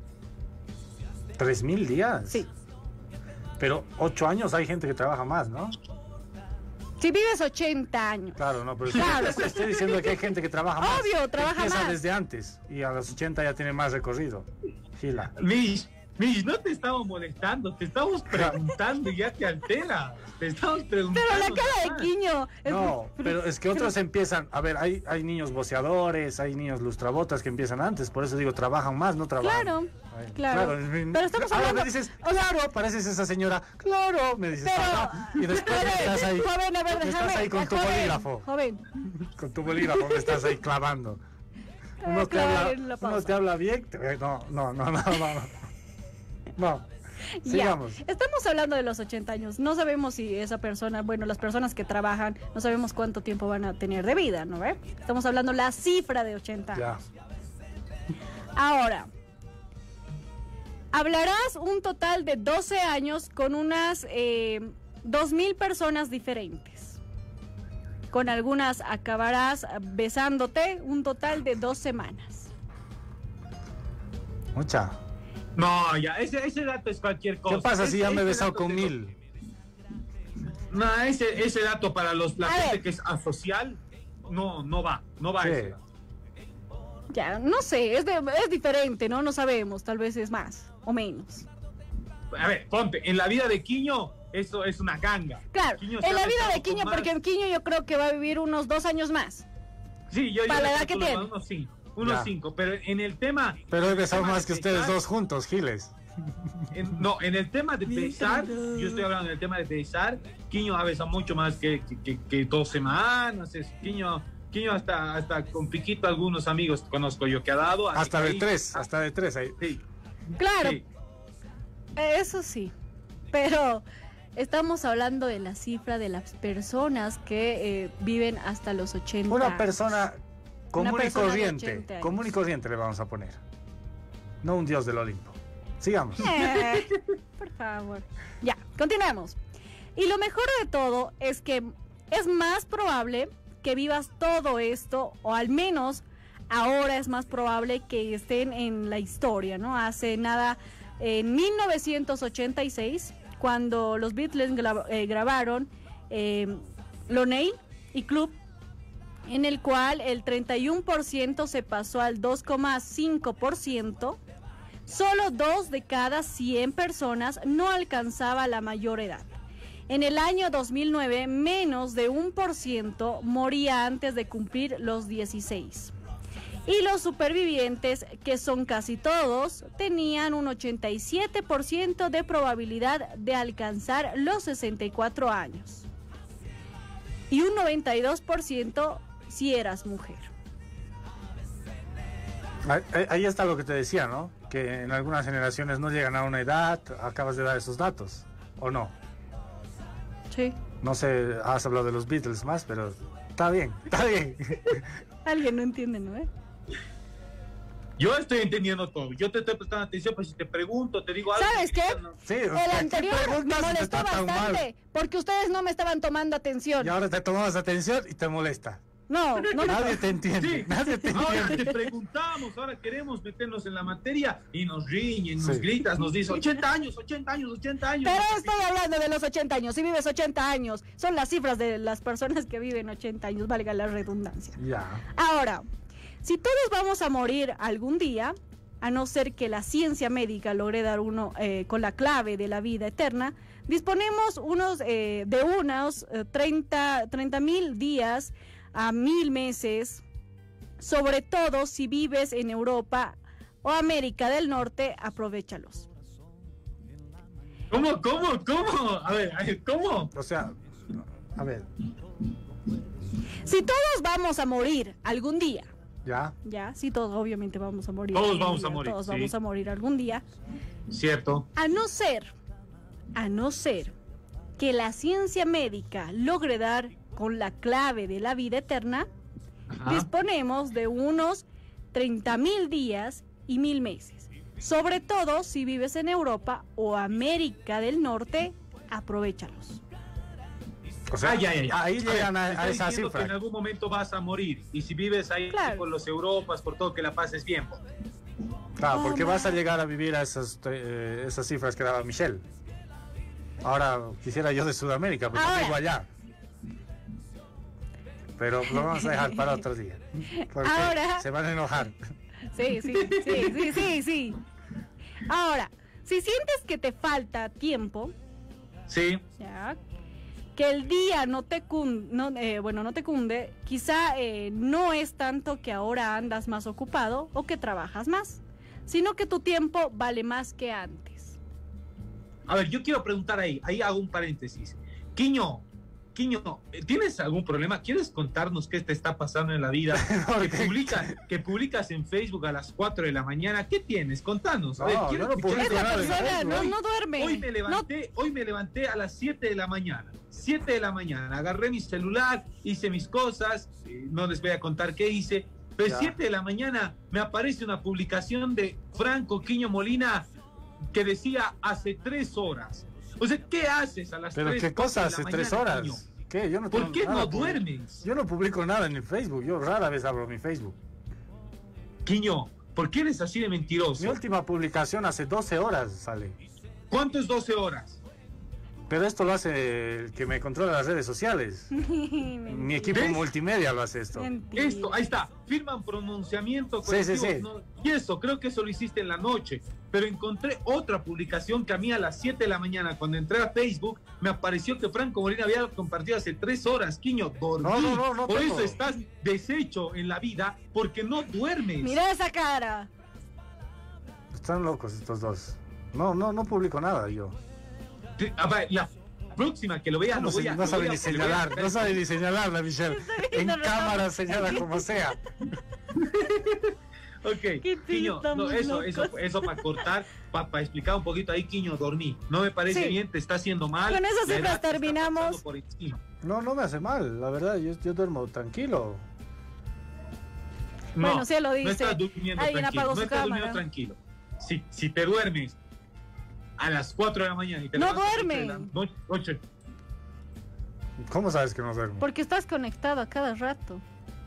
¿3.000 días? Sí. Pero 8 años hay gente que trabaja más, ¿no? Si vives 80 años. Claro, no, pero Claro. estoy diciendo que hay gente que trabaja más. Obvio, trabaja empieza más. desde antes y a los 80 ya tiene más recorrido. Gila. Mish, no te estamos molestando, te estamos preguntando y ya te alteras. Te estamos preguntando. Pero la cara de más. Quiño. No, pero es que otros empiezan, a ver, hay niños voceadores, hay niños lustrabotas que empiezan antes, por eso digo, trabajan más, no trabajan. Claro, Ay, claro. Pero estamos ahora hablando... me dices, claro, pareces esa señora, claro, me dices, Pero- ajá, y después estás ahí, Joven, a ver, estás déjame. ahí con tu joven, bolígrafo, Joven. con tu bolígrafo me estás ahí clavando. Uno te habla bien, no. Sigamos. Ya, estamos hablando de los 80 años. No sabemos si esa persona, bueno, las personas que trabajan, no sabemos cuánto tiempo van a tener de vida, ¿no ve? Estamos hablando la cifra de 80 años. Ahora, hablarás un total de 12 años con unas 2.000 personas diferentes. Con algunas acabarás besándote un total de 2 semanas. Mucha. No, ya, ese dato es cualquier cosa. ¿Qué pasa si ya me he besado dato con 1.000? No, ese dato para la A gente ver. que es asocial, no va Sí. ese dato. Ya, no sé, es diferente, ¿no? No sabemos, tal vez es más o menos. A ver, ponte, en la vida de Quiño, eso es una ganga. Claro, Quiño se en ha la vida besado de Quiño, con más. porque Quiño yo creo que va a vivir unos 2 años más. Sí, yo para la le edad que calculo tiene. unos Ya. 5, pero en el tema... Pero he besado en el tema más que de ustedes besar, dos juntos, Giles. en el tema de besar, yo estoy hablando del tema de besar, Quiño ha besado mucho más que 2 semanas, Quiño hasta con piquito algunos amigos conozco yo que ha dado. así Hasta que de ahí- 3, hasta de 3 ahí. Sí. Claro, Sí. eso sí, pero estamos hablando de la cifra de las personas que viven hasta los 80 Una persona común Una persona y de corriente. 80 años. Común y corriente le vamos a poner. No un dios del Olimpo. Sigamos. Por favor. Ya, continuemos. Y lo mejor de todo es que es más probable que vivas todo esto, o al menos ahora es más probable que estén en la historia, ¿no? Hace nada, en 1986, cuando los Beatles grabaron Lonely y Club, en el cual el 31% se pasó al 2,5%, solo 2 de cada 100 personas no alcanzaba la mayor edad. En el año 2009, menos de 1% moría antes de cumplir los 16. Y los supervivientes, que son casi todos, tenían un 87% de probabilidad de alcanzar los 64 años. Y un 92% si eras mujer. Ahí está lo que te decía, ¿no? Que en algunas generaciones no llegan a una edad. Acabas de dar esos datos, ¿o no? Sí. No sé, has hablado de los Beatles más, pero está bien, está bien. Alguien no entiende, ¿no? Yo estoy entendiendo todo. Yo te estoy prestando atención, pues si te pregunto, te digo algo. ¿Sabes qué? Sí, El anterior me molestó bastante porque ustedes no me estaban tomando atención. Y ahora te tomamos atención y te molesta. No. Nadie te entiende. Sí. Nadie te Ahora entiende. te preguntamos, ahora queremos meternos en la materia y nos riñen, nos gritas, nos dicen 80 años. Pero estoy hablando de los 80 años. Si vives 80 años, son las cifras de las personas que viven 80 años, valga la redundancia. Ya. Ahora, si todos vamos a morir algún día, a no ser que la ciencia médica logre dar uno con la clave de la vida eterna, disponemos de unos 30,000 días a 1,000 meses, sobre todo si vives en Europa o América del Norte, aprovéchalos. ¿Cómo? A ver, ¿cómo? O sea, a ver. Si todos vamos a morir algún día, ya, sí, todos obviamente vamos a morir. Todos vamos a morir, Todos sí. vamos a morir algún día. Cierto. A no ser que la ciencia médica logre dar con la clave de la vida eterna, disponemos de unos 30,000 días y 1,000 meses. Sobre todo si vives en Europa o América del Norte, aprovéchalos. O sea, ahí llegan a esa diciendo cifra. que en algún momento vas a morir y si vives ahí por los Europas, por todo, que la pases bien. Claro, porque vas a llegar a vivir a esas cifras que daba Michelle. Ahora quisiera yo de Sudamérica, porque vivo allá. Pero lo vamos a dejar para otro día. Porque Ahora, se van a enojar. Sí. Ahora, si sientes que te falta tiempo, ¿ya? Que el día no te cunde, quizá no es tanto que ahora andas más ocupado o que trabajas más, sino que tu tiempo vale más que antes. A ver, yo quiero preguntar ahí hago un paréntesis. Quiño, ¿tienes algún problema? ¿Quieres contarnos qué te está pasando en la vida? que publicas en Facebook a las 4 de la mañana. ¿Qué tienes? Contanos. A ver, quiero escuchar. Esta persona no duerme. Hoy me levanté a las 7 de la mañana. 7 de la mañana. Agarré mi celular, hice mis cosas. No les voy a contar qué hice. Pero 7 de la mañana me aparece una publicación de Franco Quiño Molina que decía hace 3 horas. O sea, ¿qué haces a las 3 ¿Pero qué cosa hace 3 horas? Quiño? ¿Qué? Yo no ¿Por tengo qué nada no duermes? Yo no publico nada en el Facebook. Yo rara vez abro mi Facebook. Quiño, ¿por qué eres así de mentiroso? Mi última publicación hace 12 horas sale. ¿Cuánto es 12 horas? Pero esto lo hace el que me controla las redes sociales. Mi equipo multimedia lo hace esto. Esto, ahí está. Firman pronunciamiento colectivo. Sí. ¿No? Y eso, creo que eso lo hiciste en la noche. Pero encontré otra publicación que a mí a las 7 de la mañana, cuando entré a Facebook, me apareció que Franco Molina había compartido hace 3 horas. Quiño, dormí. No Por tengo. eso estás deshecho en la vida, porque no duermes. Mira esa cara. Están locos estos dos. No publico nada yo. A ver, la próxima que lo veas No sabe ni señalar la Michelle. En cámara señala como sea. Ok, Quiño, no, eso para cortar, para explicar un poquito ahí, Quiño, dormí. No me parece bien, te está haciendo mal. Con esas cifras terminamos. No me hace mal, la verdad, yo duermo tranquilo. Bueno, sí lo dice. No estás durmiendo Alguien tranquilo. apagó No su estás cámara. durmiendo tranquilo. Si te duermes a las 4 de la mañana y te No levantas duerme. a las 8 de la noche. ¿Cómo sabes que no duermo? Porque estás conectado a cada rato.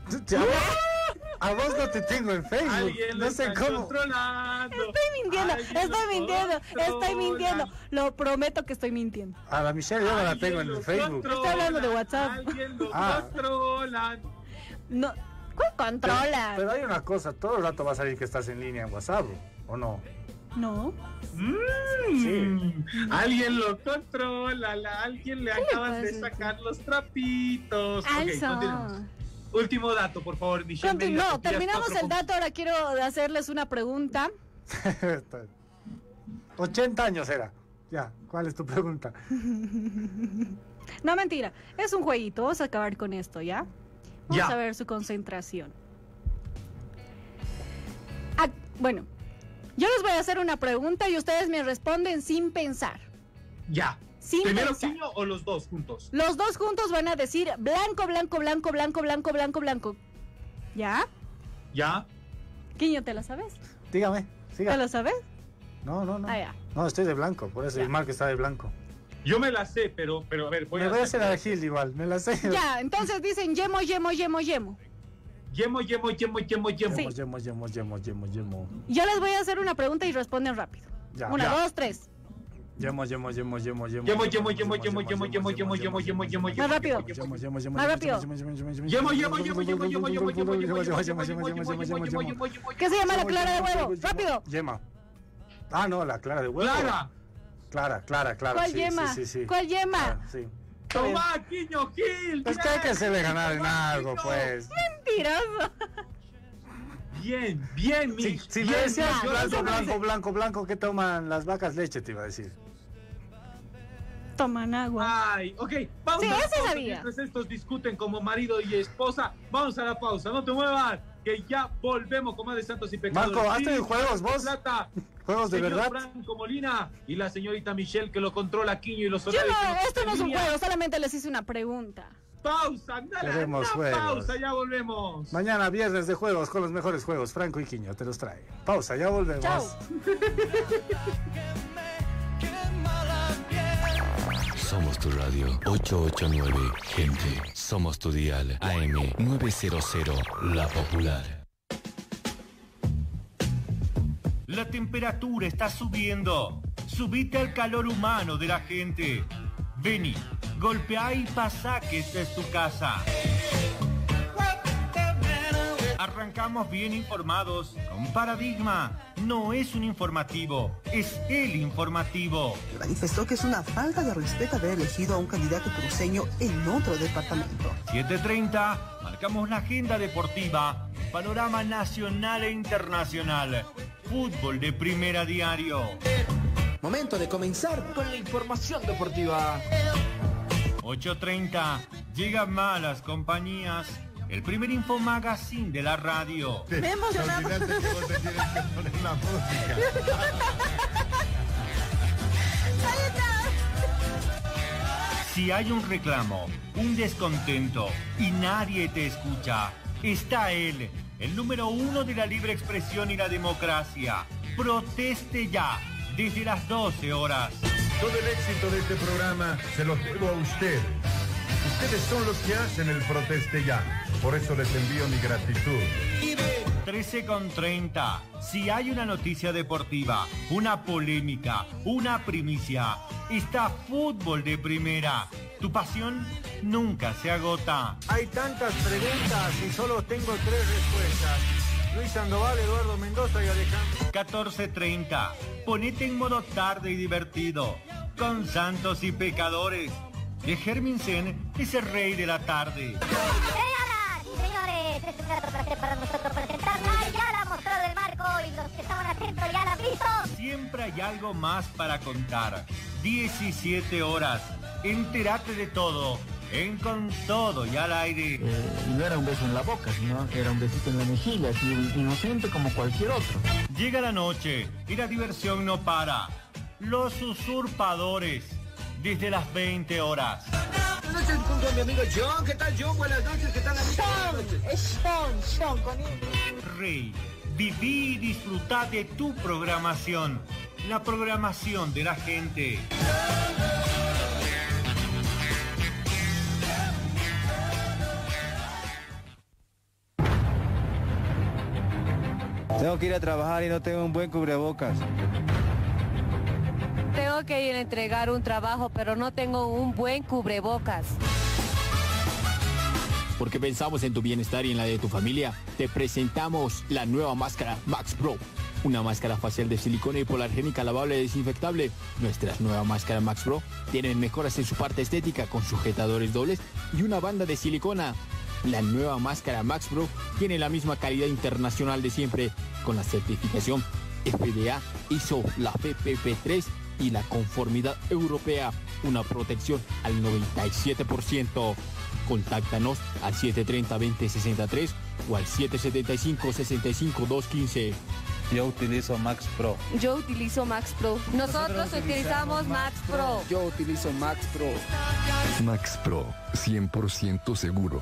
A vos no te tengo en Facebook. Alguien No sé está cómo. controlando. Estoy mintiendo. Lo prometo que estoy mintiendo. A la Michelle yo no la tengo en el Facebook. Estoy hablando de WhatsApp. Alguien lo controla. No, ¿cuál controla? Pero hay una cosa, todo el rato va a salir que estás en línea en WhatsApp, ¿o no? No. Sí. Alguien lo controla, alguien le acaban de sacar los trapitos. Ok, continuamos. Último dato, por favor, Michelle. No, terminamos el dato, ahora quiero hacerles una pregunta. 80 años era. Ya, ¿cuál es tu pregunta? No, mentira, es un jueguito, vamos a acabar con esto, ¿ya? Vamos a ver su concentración. Bueno, yo les voy a hacer una pregunta y ustedes me responden sin pensar. Ya. ¿Primero Quiño o los dos juntos? Los dos juntos van a decir blanco, blanco, blanco, blanco, blanco, blanco, blanco. ¿Ya? ¿Ya? Quiño, ¿te la sabes? Dígame, siga. ¿Te la sabes? No. Ah, ya. No, estoy de blanco, por eso el Marco está de blanco. Yo me la sé, pero a ver, voy a hacer a Gil igual, me la sé. Ya, entonces dicen yemo. Yemo. Yo les voy a hacer una pregunta y responden rápido. Ya. 1, 2, 3. Yemo. Más rápido. ¿Qué se llama la clara de huevo? Rápido. Yema. Ah, no, la clara de huevo. Clara. ¿Cuál yema? ¿Cuál yema? Sí. Toma, Quiño Gil. Es que hay que hacerle ganar en algo, pues. Mentiroso. Bien, Mitch. Si me decías blanco, ¿qué toman las vacas? Leche, te iba a decir. Toman agua. Ay, ok, vamos a la pausa. Mientras estos discuten como marido y esposa, vamos a la pausa, no te muevas, que ya volvemos con más de Santos y Pecadores. Marco, ¿has tenido juegos vos? Plata. ¿Juegos de verdad? Franco Molina y la señorita Michelle que lo controla Quiño y los horarios. Esto no es un juego, solamente les hice una pregunta. Pausa, pausa, ya volvemos. Mañana viernes de juegos con los mejores juegos. Franco y Quiño te los trae. Pausa, ya volvemos. Chao. Somos tu radio 889, gente. Somos tu dial AM 900, La Popular. La temperatura está subiendo. Subite al calor humano de la gente. Vení, golpea y pasá que esta es tu casa. Arrancamos bien informados con Paradigma. No es un informativo, es el informativo. Manifestó que es una falta de respeto haber elegido a un candidato cruceño en otro departamento. 7:30, marcamos la agenda deportiva, panorama nacional e internacional, fútbol de primera diario. Momento de comenzar con la información deportiva. 8:30, llegan malas compañías. El primer infomagazine de la radio. Me he emocionado. Olvídate que vos te tienes que poner la música. Si hay un reclamo, un descontento y nadie te escucha, está él, el número 1 de la libre expresión y la democracia. Proteste ya, desde las 12 horas. Todo el éxito de este programa se lo debo a ustedes. Ustedes son los que hacen el proteste ya. Por eso les envío mi gratitud. 13:30. Si hay una noticia deportiva, una polémica, una primicia, está fútbol de primera. Tu pasión nunca se agota. Hay tantas preguntas y solo tengo 3 respuestas. Luis Sandoval, Eduardo Mendoza y Alejandro. 14:30. Ponete en modo tarde y divertido. Con Santos y Pecadores. De Germinsen es el rey de la tarde. Señoras y señores, es un grato placer para nosotros presentarla. Ya la ha mostrado el Marco y los que estaban atentos ya la han visto. Siempre hay algo más para contar. 17 horas. Entérate de todo. En Con Todo y al aire. No era un beso en la boca, sino era un besito en la mejilla, así inocente como cualquier otro. Llega la noche y la diversión no para. Los usurpadores. Desde las 20 horas. Buenas noches con mi amigo John. ¿Qué tal, John? Buenas noches. ¿Qué tal, amigo? Sean, con Rey, viví y disfrutá de tu programación. La programación de la gente. Tengo que ir a trabajar y no tengo un buen cubrebocas. Tengo que ir a entregar un trabajo, pero no tengo un buen cubrebocas. Porque pensamos en tu bienestar y en la de tu familia, te presentamos la nueva máscara Max Pro. Una máscara facial de silicona hipoalergénica lavable y desinfectable. Nuestras nuevas máscaras Max Pro tienen mejoras en su parte estética con sujetadores dobles y una banda de silicona. La nueva máscara Max Pro tiene la misma calidad internacional de siempre, con la certificación FDA, ISO, la FFP3 y la conformidad europea. Una protección al 97%. Contáctanos al 730-2063 o al 775-65215. Yo utilizo Max Pro. Yo utilizo Max Pro. Nosotros utilizamos Max Pro. Yo utilizo Max Pro. Max Pro, 100% seguro.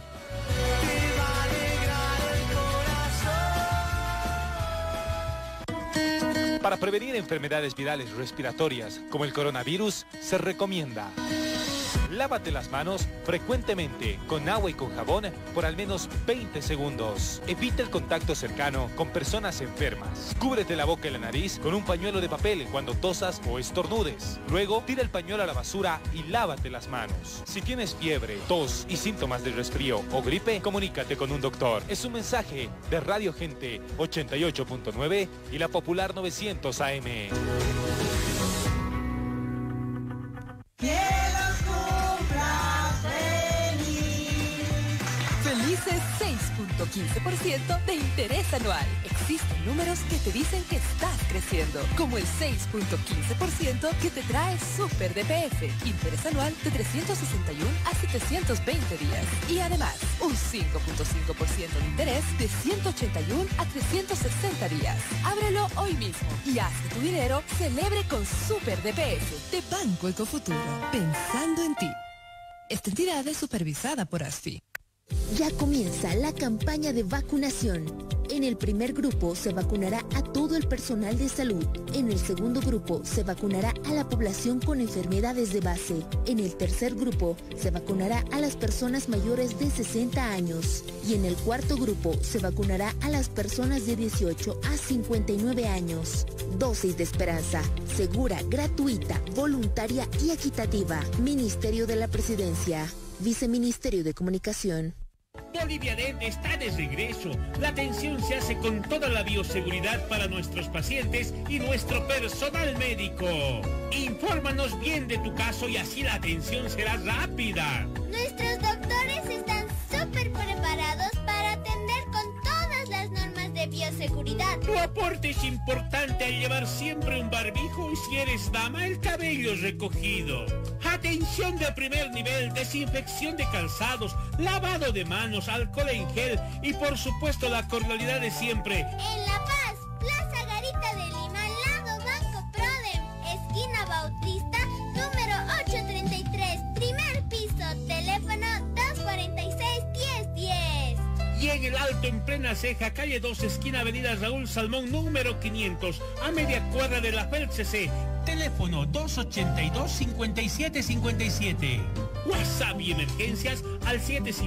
Para prevenir enfermedades virales respiratorias como el coronavirus, se recomienda: lávate las manos frecuentemente con agua y con jabón por al menos 20 segundos. Evita el contacto cercano con personas enfermas. Cúbrete la boca y la nariz con un pañuelo de papel cuando tosas o estornudes. Luego, tira el pañuelo a la basura y lávate las manos. Si tienes fiebre, tos y síntomas de resfrío o gripe, comunícate con un doctor. Es un mensaje de Radio Gente 88.9 y la Popular 900 AM. Felices 6.15% de interés anual. Existen números que te dicen que estás creciendo, como el 6.15% que te trae Super DPF. Interés anual de 361 a 720 días. Y además, un 5.5% de interés de 181 a 360 días. Ábrelo hoy mismo y haz que tu dinero celebre con Super DPF de Banco Ecofuturo. Pensando en ti. Esta entidad es supervisada por ASFI. Ya comienza la campaña de vacunación. En el primer grupo se vacunará a todo el personal de salud. En el segundo grupo se vacunará a la población con enfermedades de base. En el tercer grupo se vacunará a las personas mayores de 60 años. Y en el cuarto grupo se vacunará a las personas de 18 a 59 años. Dosis de esperanza, segura, gratuita, voluntaria y equitativa. Ministerio de la Presidencia. Viceministerio de Comunicación. Boliviadent está de regreso. La atención se hace con toda la bioseguridad para nuestros pacientes y nuestro personal médico. Infórmanos bien de tu caso y así la atención será rápida. Nuestros doctores están súper preparados para atender con todas las normas de bioseguridad. Tu aporte es importante al llevar siempre un barbijo y si eres dama, el cabello recogido. Atención de primer nivel, desinfección de calzados, lavado de manos, alcohol en gel y por supuesto la cordialidad de siempre. En La Paz, Plaza Garita de Lima, lado Banco Prodem, esquina Bautista, número 833, primer piso, teléfono 246-1010. Y en el Alto, en plena Ceja, calle 2, esquina avenida Raúl Salmón, número 500, a media cuadra de la FELCC. Teléfono 282-5757. WhatsApp y emergencias al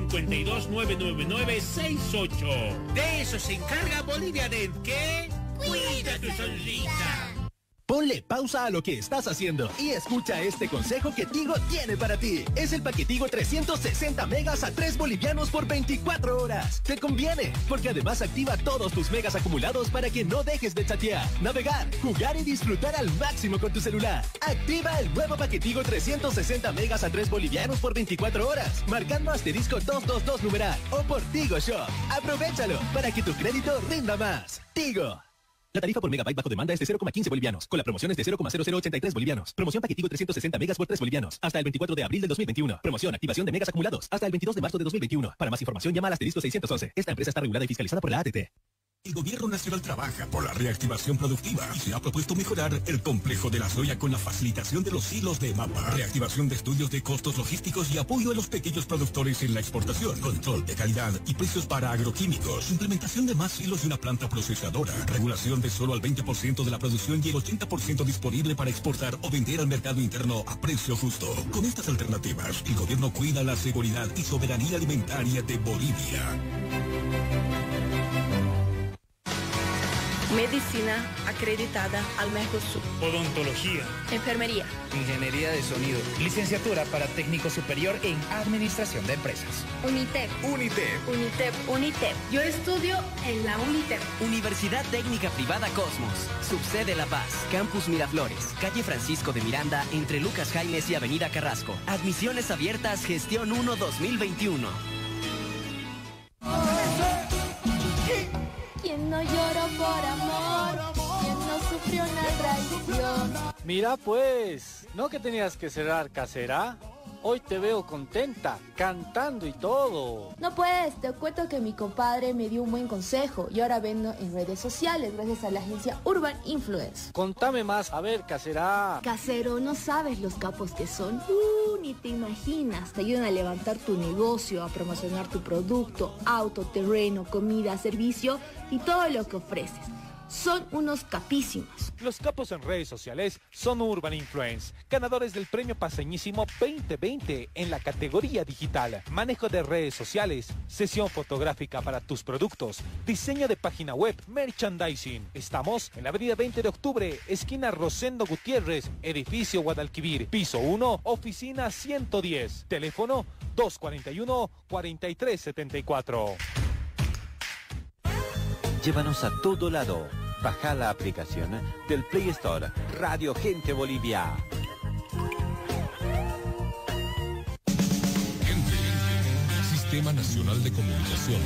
752-999-68. De eso se encarga Boliviadent, que cuida tu sonrisa. Ponle pausa a lo que estás haciendo y escucha este consejo que Tigo tiene para ti. Es el paquetigo 360 megas a 3 bolivianos por 24 horas. Te conviene, porque además activa todos tus megas acumulados para que no dejes de chatear, navegar, jugar y disfrutar al máximo con tu celular. Activa el nuevo paquetigo 360 megas a 3 bolivianos por 24 horas, marcando asterisco 222 numeral o por Tigo Shop. Aprovechalo para que tu crédito rinda más. Tigo. La tarifa por megabyte bajo demanda es de 0,15 bolivianos, con la promoción es de 0,0083 bolivianos. Promoción paquetigo 360 megas por 3 bolivianos, hasta el 24 de abril del 2021. Promoción activación de megas acumulados, hasta el 22 de marzo de 2021. Para más información llama al asterisco 611. Esta empresa está regulada y fiscalizada por la ATT. El gobierno nacional trabaja por la reactivación productiva y se ha propuesto mejorar el complejo de la soya con la facilitación de los hilos de mapa, reactivación de estudios de costos logísticos y apoyo a los pequeños productores en la exportación, control de calidad y precios para agroquímicos, implementación de más hilos de una planta procesadora, regulación de solo al 20% de la producción y el 80% disponible para exportar o vender al mercado interno a precio justo. Con estas alternativas, el gobierno cuida la seguridad y soberanía alimentaria de Bolivia. Medicina acreditada al Mercosur. Odontología. Enfermería. Ingeniería de sonido. Licenciatura para técnico superior en administración de empresas. UNITEP. UNITEP. Yo estudio en la UNITEP. Universidad Técnica Privada Cosmos. Subsede La Paz. Campus Miraflores. Calle Francisco de Miranda, entre Lucas Jaimes y Avenida Carrasco. Admisiones abiertas, gestión 1-2021. Quien no lloró por amor, quien no sufrió una traición. Mira pues, ¿no que tenías que cerrar casera? Hoy te veo contenta, cantando y todo. No puedes, te cuento que mi compadre me dio un buen consejo y ahora vendo en redes sociales gracias a la agencia Urban Influence. Contame más, a ver, casera. Casero, no sabes los capos que son. Ni te imaginas. Te ayudan a levantar tu negocio, a promocionar tu producto, auto, terreno, comida, servicio y todo lo que ofreces. son unos capísimos. Los capos en redes sociales son Urban Influence, ganadores del premio Paseñísimo 2020 en la categoría digital. Manejo de redes sociales, sesión fotográfica para tus productos, diseño de página web, merchandising. Estamos en la avenida 20 de octubre, esquina Rosendo Gutiérrez, edificio Guadalquivir, piso 1, oficina 110. Teléfono 241-4374. Llévanos a todo lado. Baja la aplicación del Play Store Radio Gente Bolivia. Sistema Nacional de Comunicación.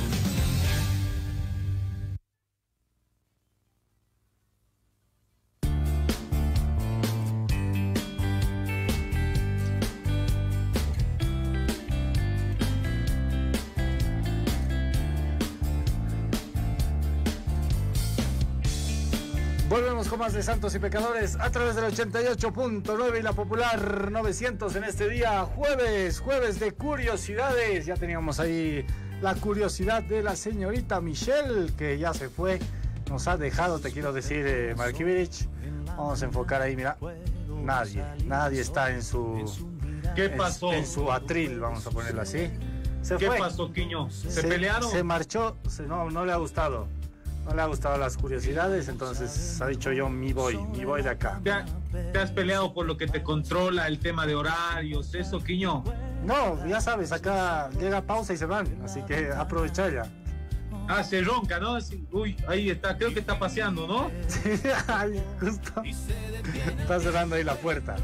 Volvemos con más de Santos y Pecadores a través del 88.9 y la Popular 900 en este día jueves de curiosidades. Ya teníamos ahí la curiosidad de la señorita Michelle, que ya se fue, nos ha dejado, te quiero decir, Markievich. Vamos a enfocar ahí, mira, nadie está en su... ¿Qué pasó? En su atril, vamos a ponerlo así. ¿Qué pasó, Quiño? ¿Se pelearon? Se marchó, no le ha gustado. No le ha gustado las curiosidades, entonces ha dicho yo me voy de acá. ¿Te has peleado por lo que te controla el tema de horarios, eso, Quiño? No, ya sabes, acá llega pausa y se van, así que aprovechar ya. Ah, se ronca, ¿no? Uy, ahí está, creo que está paseando, ¿no? Sí, justo. Está cerrando ahí la puerta.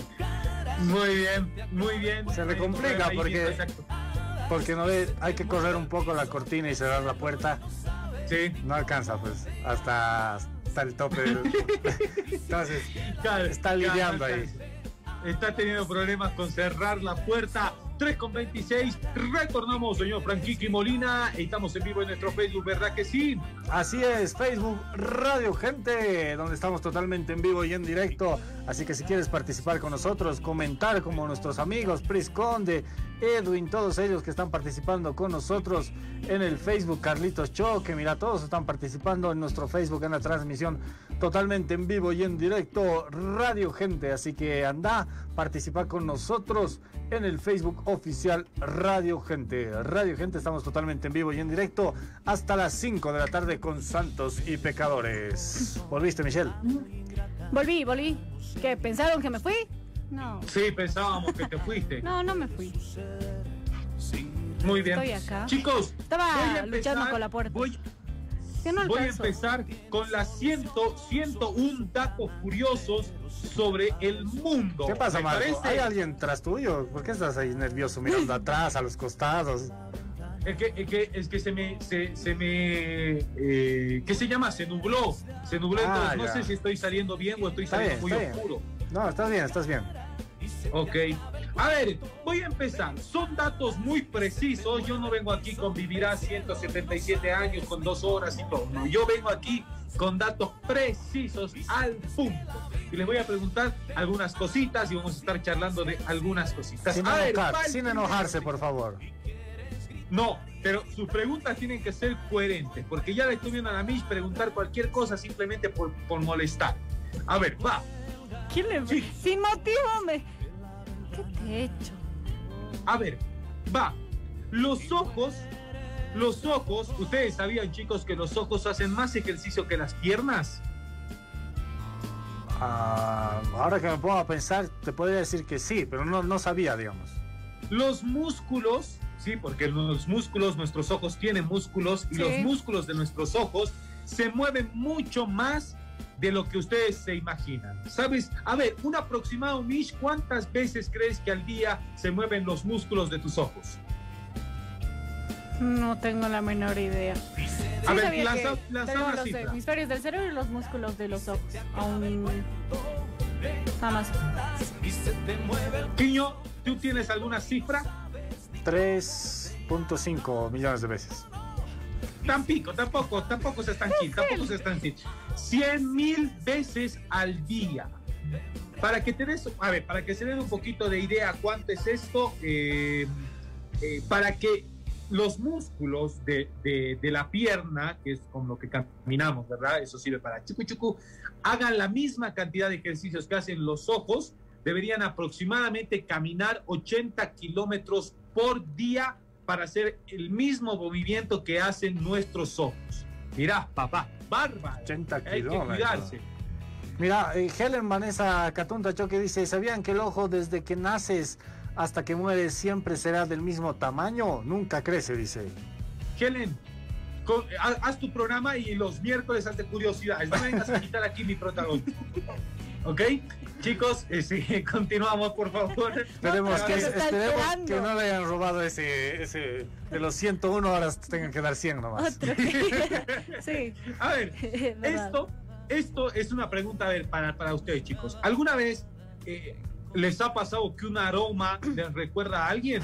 Muy bien. Se le complica porque no ve, hay que correr un poco la cortina y cerrar la puerta. Sí. No alcanza, pues, hasta el tope. Entonces, está lidiando ahí. Está teniendo problemas con cerrar la puerta. 3:26. Retornamos, señor Franquiqui Molina. Estamos en vivo en nuestro Facebook, ¿verdad que sí? Así es, Facebook Radio Gente, donde estamos totalmente en vivo y en directo. Así que si quieres participar con nosotros, comentar como nuestros amigos Pris Conde, Edwin, todos ellos que están participando con nosotros en el Facebook, Carlitos Choque, mira, todos están participando en nuestro Facebook en la transmisión totalmente en vivo y en directo Radio Gente. Así que anda, participa con nosotros en el Facebook oficial Radio Gente. Radio Gente, estamos totalmente en vivo y en directo hasta las 5 de la tarde con Santos y Pecadores. ¿Volviste, Michelle? Volví. ¿Qué? ¿Pensaron que me fui? No. Sí, pensábamos que te fuiste. No me fui. Muy bien. Estoy acá. Chicos, estaba luchando con la puerta. Voy a empezar con las 101 datos curiosos sobre el mundo. ¿Qué pasa, Marco? ¿Hay alguien tras tuyo? ¿Por qué estás ahí nervioso mirando atrás, a los costados? Es que se me ¿qué se llama? Se nubló. Entonces no sé si estoy saliendo bien o estoy saliendo muy oscuro. No, estás bien. Ok. A ver, voy a empezar. Son datos muy precisos. Yo no vengo aquí con vivirá 177 años con 2 horas y todo. No, yo vengo aquí con datos precisos al punto. Y les voy a preguntar algunas cositas y vamos a estar charlando de algunas cositas. Sin enojarse, por favor. No, pero sus preguntas tienen que ser coherentes, porque ya le estoy viendo a la Mish preguntar cualquier cosa simplemente por molestar. A ver, va. Sí. Sin motivo ¿Qué te he hecho? A ver, va. Los ojos, ¿ustedes sabían, chicos, que los ojos hacen más ejercicio que las piernas? Ahora que me pongo a pensar, te podría decir que sí, pero no sabía, digamos. Los músculos, sí, porque nuestros ojos tienen músculos y los músculos de nuestros ojos se mueven mucho más de lo que ustedes se imaginan. ¿Sabes? A ver, un aproximado, Mish, ¿cuántas veces crees que al día se mueven los músculos de tus ojos? No tengo la menor idea. A ver, lanza los hemisferios del cerebro y los músculos de los ojos. Nada más. Quiño, ¿tú tienes alguna cifra? 3.5 millones de veces. Tampoco se están aquí, 100,000 veces al día. Para que se den un poquito de idea cuánto es esto, para que los músculos de la pierna, que es con lo que caminamos, ¿verdad? Eso sirve para chucu chucu, hagan la misma cantidad de ejercicios que hacen los ojos, deberían aproximadamente caminar 80 kilómetros por día para hacer el mismo movimiento que hacen nuestros ojos. Mirá, papá, bárbaro. 80 kilómetros. Hay que cuidarse. Mira, Helen Vanessa Catunta Choque dice, ¿sabían que el ojo desde que naces hasta que mueres siempre será del mismo tamaño? Nunca crece, dice. Helen, haz tu programa y los miércoles haz de curiosidades. No vengas a quitar aquí mi protagonismo. ¿Ok? Chicos, sí, continuamos, por favor. Esperemos que no le hayan robado ese de los 101 horas tengan que dar 100 nomás. Sí. A ver, esto es una pregunta, a ver, para ustedes, chicos. ¿Alguna vez les ha pasado que un aroma les recuerda a alguien?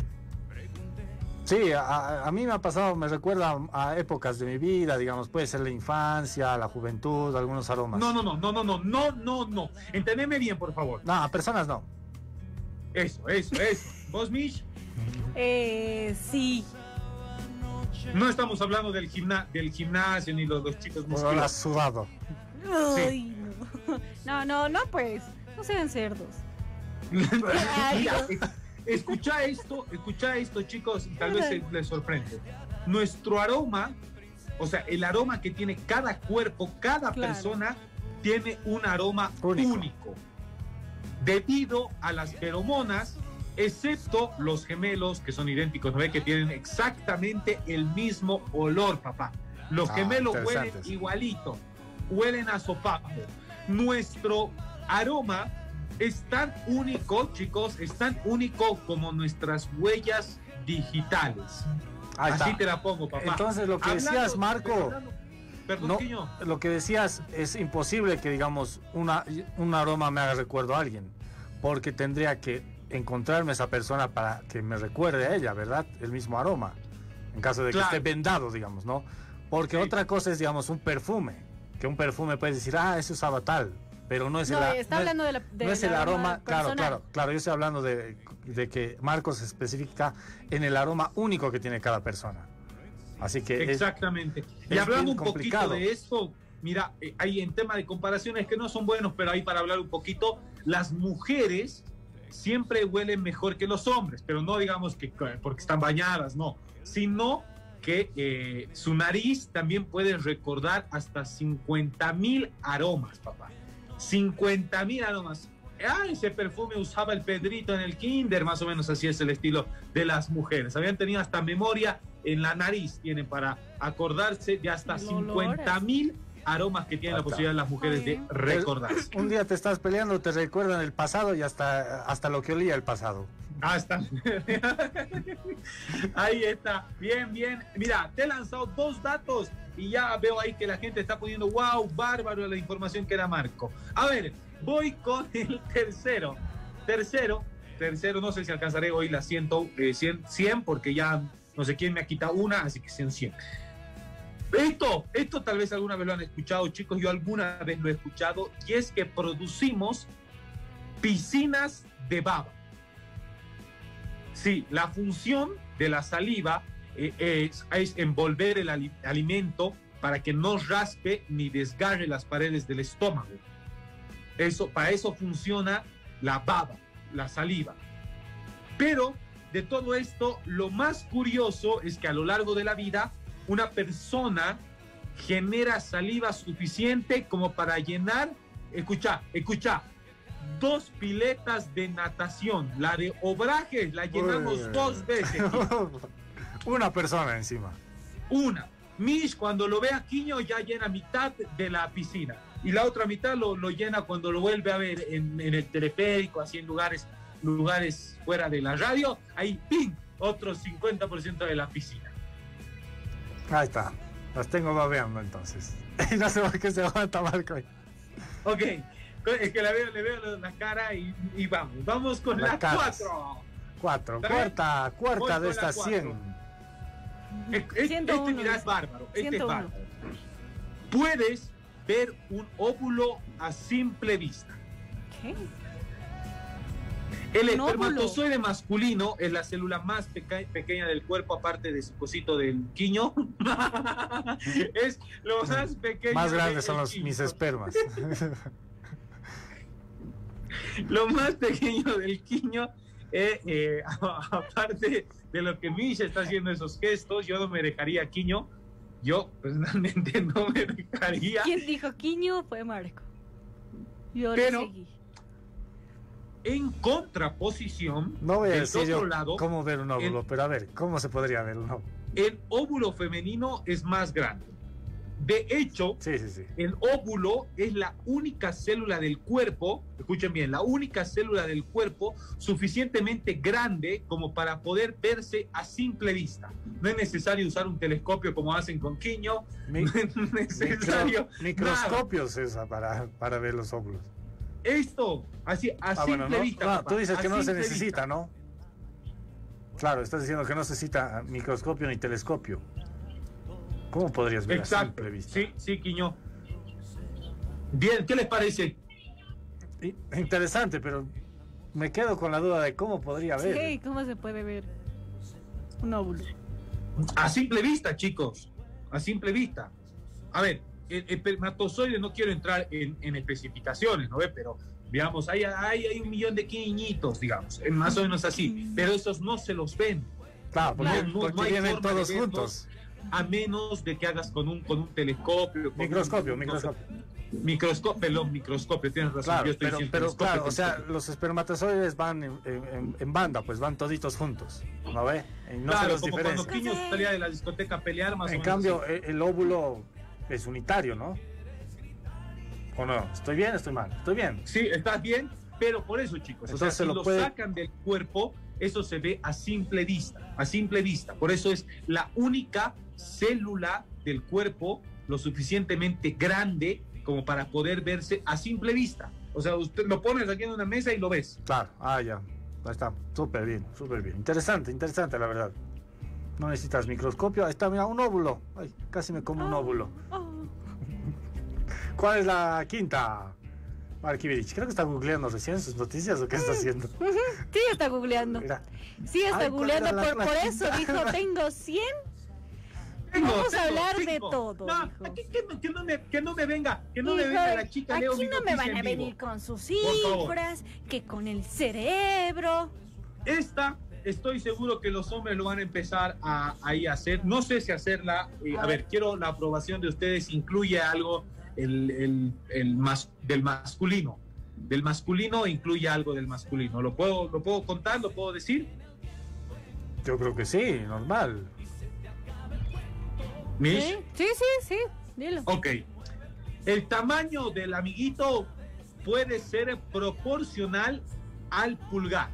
Sí, a mí me ha pasado, me recuerda a épocas de mi vida, digamos, puede ser la infancia, la juventud, algunos aromas. No. Entendeme bien, por favor. No, a personas no. Eso. ¿Vos, Mish? Sí. No estamos hablando del gimnasio ni los chicos musculosos. Lo has sudado. Ay, no, pues, no sean cerdos. Mira, escucha esto, chicos, y tal vez les sorprende. Nuestro aroma, o sea, el aroma que tiene cada cuerpo, cada persona, tiene un aroma único. Debido a las feromonas, excepto los gemelos, que son idénticos, ¿no ve? Que tienen exactamente el mismo olor, papá. Los gemelos huelen igualito, huelen a sopapo. Nuestro aroma es tan único, chicos, es tan único como nuestras huellas digitales. Así te la pongo, papá. Entonces, lo que decías, Marco, perdón, lo que decías, es imposible que, digamos, un aroma me haga recuerdo a alguien, porque tendría que encontrarme esa persona para que me recuerde a ella, ¿verdad? El mismo aroma, en caso de que esté vendado, digamos, ¿no? Porque otra cosa es, digamos, un perfume, que un perfume puedes decir, ese usaba tal, pero no es el aroma, claro, yo estoy hablando de que Marcos se especifica en el aroma único que tiene cada persona. Así que exactamente. Y hablando un poquito de esto, mira, hay en tema de comparaciones que no son buenos, pero ahí para hablar un poquito, las mujeres siempre huelen mejor que los hombres, pero no digamos que porque están bañadas, no, sino que su nariz también puede recordar hasta 50,000 aromas, papá. 50,000 aromas. Ese perfume usaba el Pedrito en el kinder, más o menos así es el estilo de las mujeres. Habían tenido hasta memoria en la nariz, tienen para acordarse de hasta 50,000 aromas que tienen la posibilidad las mujeres de recordarse. Un día te estás peleando, te recuerdan el pasado y hasta lo que olía el pasado. Ahí está, bien. Mira, te he lanzado 2 datos y ya veo ahí que la gente está poniendo wow, bárbaro la información que era Marco. A ver, voy con el tercero, no sé si alcanzaré hoy la 100 porque ya no sé quién me ha quitado una, así que 100. Esto tal vez alguna vez lo han escuchado, chicos, yo alguna vez lo he escuchado, y es que producimos piscinas de baba. Sí, la función de la saliva es envolver el alimento para que no raspe ni desgarre las paredes del estómago. Para eso funciona la baba, la saliva. Pero de todo esto, lo más curioso es que a lo largo de la vida, una persona genera saliva suficiente como para llenar, escucha, 2 piletas de natación. La de Obrajes la llenamos 2 veces. Una persona encima. Una. Mish, cuando lo ve a Quiño, ya llena mitad de la piscina. Y la otra mitad lo llena cuando lo vuelve a ver en el teleférico, así en lugares fuera de la radio. Ahí, ¡ping! Otro 50% de la piscina. Ahí está. Las tengo babeando entonces. Y no sé por qué se aguanta Marco. Ok. Es que le veo la cara y vamos con la 4. Cuarta de estas 100. Mira, es bárbaro. Este es bárbaro. Puedes ver un óvulo a simple vista. ¿Qué? El espermatozoide masculino es la célula más pequeña del cuerpo, aparte de su cosito del quiño. Es lo más pequeño. Más grandes son mis espermas. Lo más pequeño del quiño, aparte de lo que Misha está haciendo esos gestos, yo no me dejaría quiño. Yo personalmente no me dejaría. ¿Quién dijo quiño? Fue Marco. Yo pero le seguí. En contraposición, no voy a del decir otro yo lado, cómo ver un óvulo, pero a ver, ¿cómo se podría ver un óvulo? El óvulo femenino es más grande. De hecho, el óvulo es la única célula del cuerpo, escuchen bien, la única célula del cuerpo suficientemente grande como para poder verse a simple vista. No es necesario usar un telescopio como hacen con quiño. No es necesario. Microscopios esa para ver los óvulos. Esto, así, a simple vista. No, tú dices que no se simple necesita, vista. ¿no? Claro, estás diciendo que no se necesita microscopio ni telescopio. ¿Cómo podrías ver a simple vista? Sí, quiño. Bien, ¿qué les parece? Interesante, pero me quedo con la duda de cómo podría ver. Sí, ¿cómo se puede ver un óvulo? A simple vista, chicos. A simple vista. A ver, el espermatozoide, no quiero entrar en especificaciones, ¿no ve? Pero, digamos, hay 1 millón de quiñitos, digamos, más o menos así. Pero esos no se los ven. Claro, porque no hay vienen forma todos de verlos, juntos. a menos de que hagas con un telescopio. Microscopio. Microscopio, tienes razón. Claro, yo estoy diciendo pero claro, telescopio. o sea, los espermatozoides van en banda, pues van toditos juntos, ¿no ve? No claro, se los como diferencia. cuando Quiño salía de la discoteca a pelear, más o En menos. cambio, el óvulo es unitario, ¿no? ¿O no? ¿Estoy bien? ¿Estoy mal? ¿Estoy bien? Sí, estás bien, pero por eso, chicos, o sea, si lo sacan del cuerpo, eso se ve a simple vista. Por eso es la única célula del cuerpo lo suficientemente grande como para poder verse a simple vista. O sea, usted lo pones aquí en una mesa y lo ves. Claro, ya. Ahí está, súper bien. Interesante, la verdad. No necesitas microscopio. Ahí está, mira, un óvulo. Ay, casi me como un óvulo. ¿Cuál es la quinta? Markivirich, creo que está googleando recién sus noticias, ¿o qué está haciendo? Sí, está googleando. Mira. Sí, está googleando, por eso dijo, tengo 100. Vamos a hablar de todo. No, que no me venga la chica Leo. Aquí no me van a venir con sus cifras, que con el cerebro. Estoy seguro que los hombres lo van a empezar a hacer. No sé si hacerla. A ver, quiero la aprobación de ustedes. Incluye algo del masculino. Del masculino incluye algo del masculino. ¿Lo puedo contar? ¿Lo puedo decir? Yo creo que sí, normal. ¿Mish? Sí, dilo. Ok. El tamaño del amiguito puede ser proporcional al pulgar.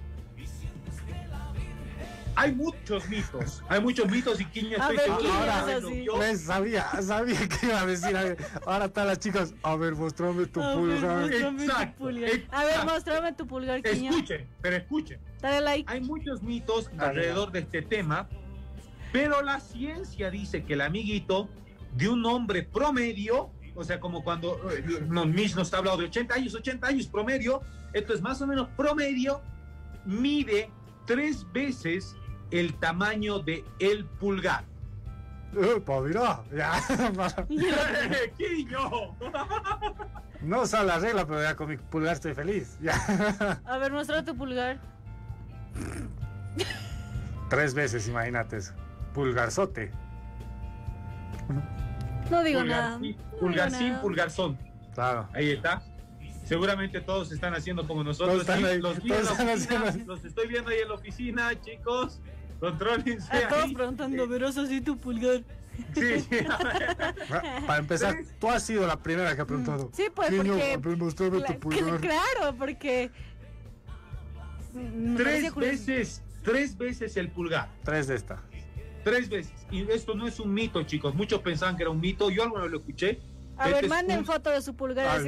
Hay muchos mitos y Quiño estoy seguro. Ahora, sabía que iba a decir. Ahora están las chicas. A ver, mostrame tu pulgar. Exacto. A ver, mostrame tu pulgar, Quiño. Escuchen. Dale like. Hay muchos mitos alrededor de este tema, pero la ciencia dice que el amiguito de un hombre promedio, o sea, como cuando Mish nos ha hablado de 80 años promedio, esto es más o menos promedio, mide 3 veces el tamaño de el pulgar. Pues mira, ya. ¡Quiño! No usa la regla, pero ya con mi pulgar estoy feliz. Ya. A ver, muestra tu pulgar. 3 veces, imagínate eso. Pulgarzote. No digo nada. Pulgarzón. Claro. Ahí está. Seguramente todos están haciendo como nosotros. Los estoy viendo ahí en la oficina, chicos. Contrólense. Todos preguntando, ¿verás así tu pulgar? Sí. Para empezar, tú has sido la primera que ha preguntado. Sí, pues Quiño, porque... mostrame tu pulgar. Claro, porque... 3 veces el pulgar. 3 de esta. 3 veces. Y esto no es un mito, chicos. Muchos pensaban que era un mito. Yo alguna vez lo escuché. A ver, manden foto de su pulgar.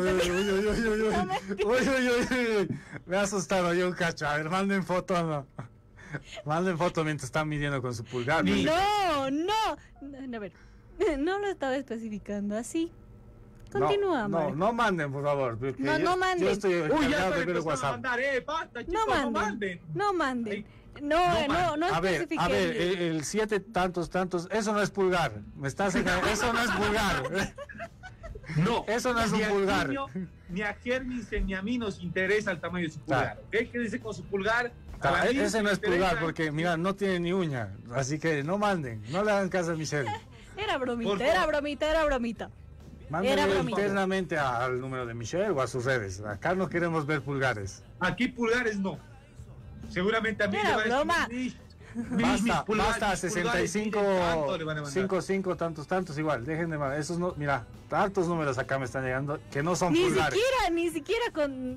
Me ha asustado yo un cacho. A ver, manden foto, no. Manden foto mientras están midiendo con su pulgar. No. A ver, no lo estaba especificando así. Continúa, no manden, por favor. No manden. Yo estoy ya de ver el a WhatsApp. mandar, basta, chicos, No manden. No manden. No A ver, especifiquen. el 7 tantos, eso no es pulgar. Eso no es pulgar. No. Eso no es un pulgar. Ni a Germinsen ni a mí nos interesa el tamaño de su pulgar. ¿Ok? Quédense con su pulgar. Ese no es pulgar porque, mira, no tiene ni uña. Así que no manden. No le hagan caso a Michelle. Era bromita. Mándenle internamente al número de Michelle o a sus redes. Acá no queremos ver pulgares. Aquí pulgares no. Seguramente a mí le va a decir basta 65 55 tantos igual. Dejen de mal. Esos no, mira, tantos números acá me están llegando que no son pulgares. Ni siquiera con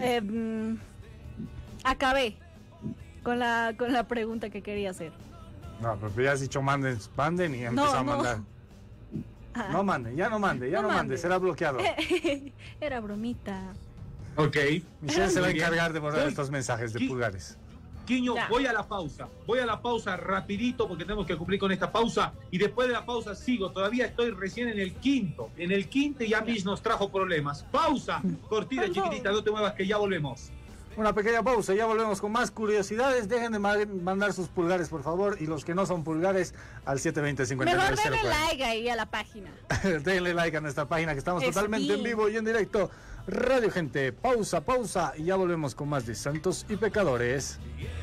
acabé con la pregunta que quería hacer. No, pero ya has dicho manden y empezó a mandar. No mande, será bloqueado. Era bromita. Ok. Michelle se va a encargar de borrar estos mensajes de pulgares. Quiño, voy a la pausa rapidito porque tenemos que cumplir con esta pausa y después de la pausa sigo, todavía estoy recién en el quinto y ya Mish nos trajo problemas. Pausa, cortina chiquitita, no te muevas que ya volvemos. Una pequeña pausa, ya volvemos con más curiosidades. Dejen de mandar sus pulgares, por favor, y los que no son pulgares al 720-5904. Mejor denle like ahí a la página. Denle like a nuestra página, que estamos totalmente en vivo y en directo. Radio Gente, pausa, y ya volvemos con más de Santos y Pecadores.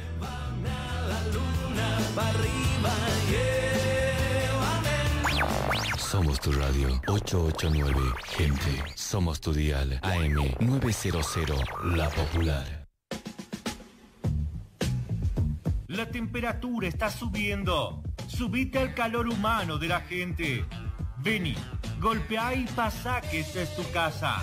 Somos tu radio 889, gente. Somos tu dial AM 900, La Popular. La temperatura está subiendo. Subite al calor humano de la gente. Vení, golpea y pasá que esta es tu casa.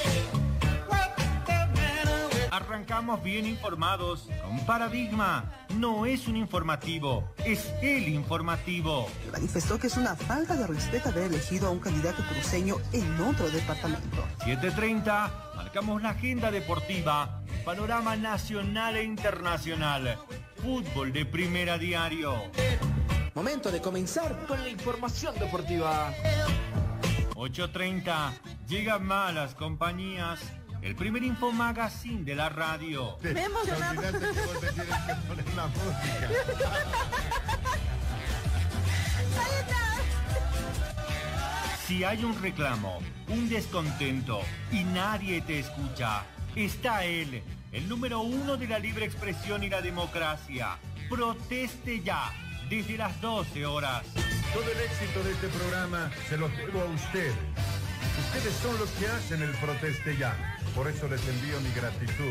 Arrancamos bien informados con Paradigma. No es un informativo, es el informativo. Manifestó que es una falta de respeto haber elegido a un candidato cruceño en otro departamento. 7:30, marcamos la agenda deportiva, panorama nacional e internacional. Fútbol de Primera diario. Momento de comenzar con la información deportiva. 8:30, llegan malas compañías. El primer infomagazine de la radio. Me he emocionado. Si hay un reclamo, un descontento y nadie te escucha, está él, el número 1 de la libre expresión y la democracia. Proteste ya, desde las 12 horas. Todo el éxito de este programa se lo debo a ustedes. Ustedes son los que hacen el Proteste ya. Por eso les envío mi gratitud.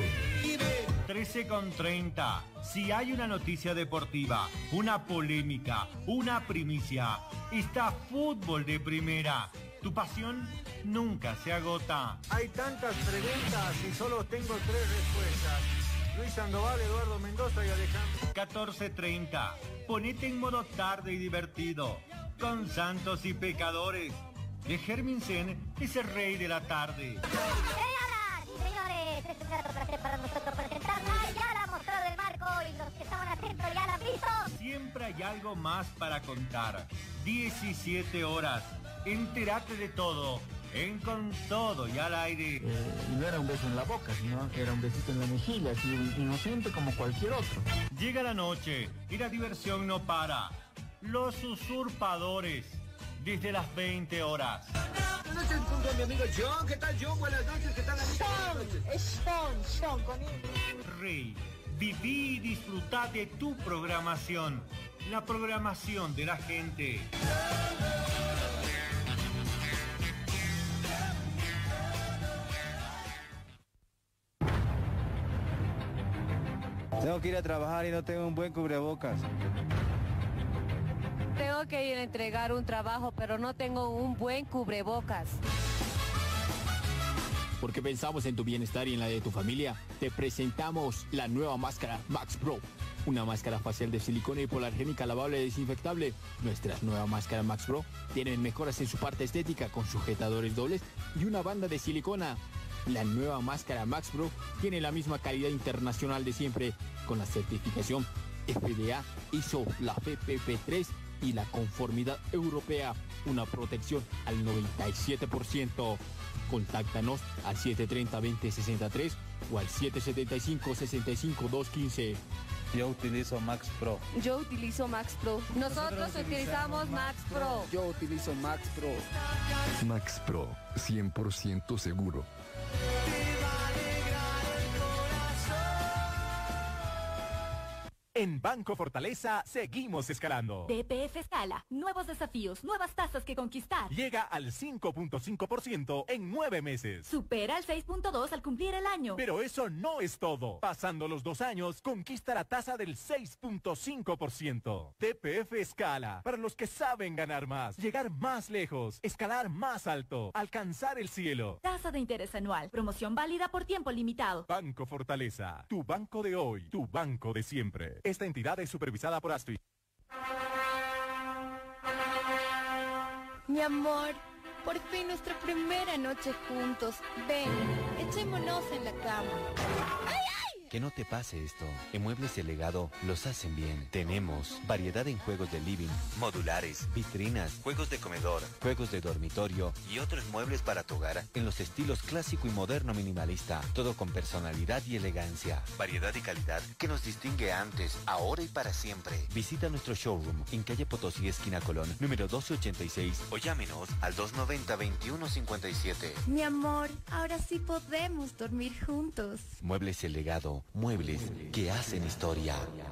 13:30. Si hay una noticia deportiva, una polémica, una primicia, está Fútbol de Primera. Tu pasión nunca se agota. Hay tantas preguntas y solo tengo 3 respuestas. Luis Sandoval, Eduardo Mendoza y Alejandro. 14:30. Ponete en modo tarde y divertido. Con Santos y Pecadores. De Germinsen es el rey de la tarde. Señores, es un grato placer para nosotros presentarla. Ya la ha mostrado el marco y los que estaban atentos ya la han visto. Siempre hay algo más para contar. 17 horas. Entérate de todo. En Con Todo y al aire. Y no era un beso en la boca, sino que era un besito en la mejilla, así inocente como cualquier otro. Llega la noche y la diversión no para. Los Usurpadores. Desde las 20 horas. Buenas noches junto a mi amigo John. ¿Qué tal, John? Buenas noches. ¿Qué tal, amigo? Sean, con él. Rey, viví y disfrutá de tu programación. La programación de la gente. Tengo que ir a trabajar y no tengo un buen cubrebocas. Tengo que ir a entregar un trabajo, pero no tengo un buen cubrebocas. Porque pensamos en tu bienestar y en la de tu familia, te presentamos la nueva máscara Max Pro. Una máscara facial de silicona hipoalergénica lavable y desinfectable. Nuestras nuevas máscaras Max Pro tienen mejoras en su parte estética con sujetadores dobles y una banda de silicona. La nueva máscara Max Pro tiene la misma calidad internacional de siempre, con la certificación FDA, ISO, la PPP3 y la conformidad europea, una protección al 97%. Contáctanos al 730-2063 o al 775-65215. Yo utilizo Max Pro. Yo utilizo Max Pro. Nosotros utilizamos Max Pro. Yo utilizo Max Pro. Max Pro, 100% seguro. En Banco Fortaleza seguimos escalando. TPF Escala, nuevos desafíos, nuevas tasas que conquistar. Llega al 5.5% en 9 meses. Supera el 6.2 al cumplir el año. Pero eso no es todo. Pasando los 2 años, conquista la tasa del 6.5%. TPF Escala, para los que saben ganar más, llegar más lejos, escalar más alto, alcanzar el cielo. Tasa de interés anual, promoción válida por tiempo limitado. Banco Fortaleza, tu banco de hoy, tu banco de siempre. Esta entidad es supervisada por Astrid. Mi amor, por fin nuestra primera noche juntos. Ven, echémonos en la cama. ¡Ay, ay! Que no te pase esto. En Muebles El Legado los hacen bien. Tenemos variedad en juegos de living, modulares, vitrinas, juegos de comedor, juegos de dormitorio y otros muebles para tu hogar en los estilos clásico y moderno minimalista. Todo con personalidad y elegancia. Variedad y calidad que nos distingue antes, ahora y para siempre. Visita nuestro showroom en calle Potosí, esquina Colón, número 1286 o llámenos al 290-2157. Mi amor, ahora sí podemos dormir juntos. Muebles El Legado. Muebles que hacen historia.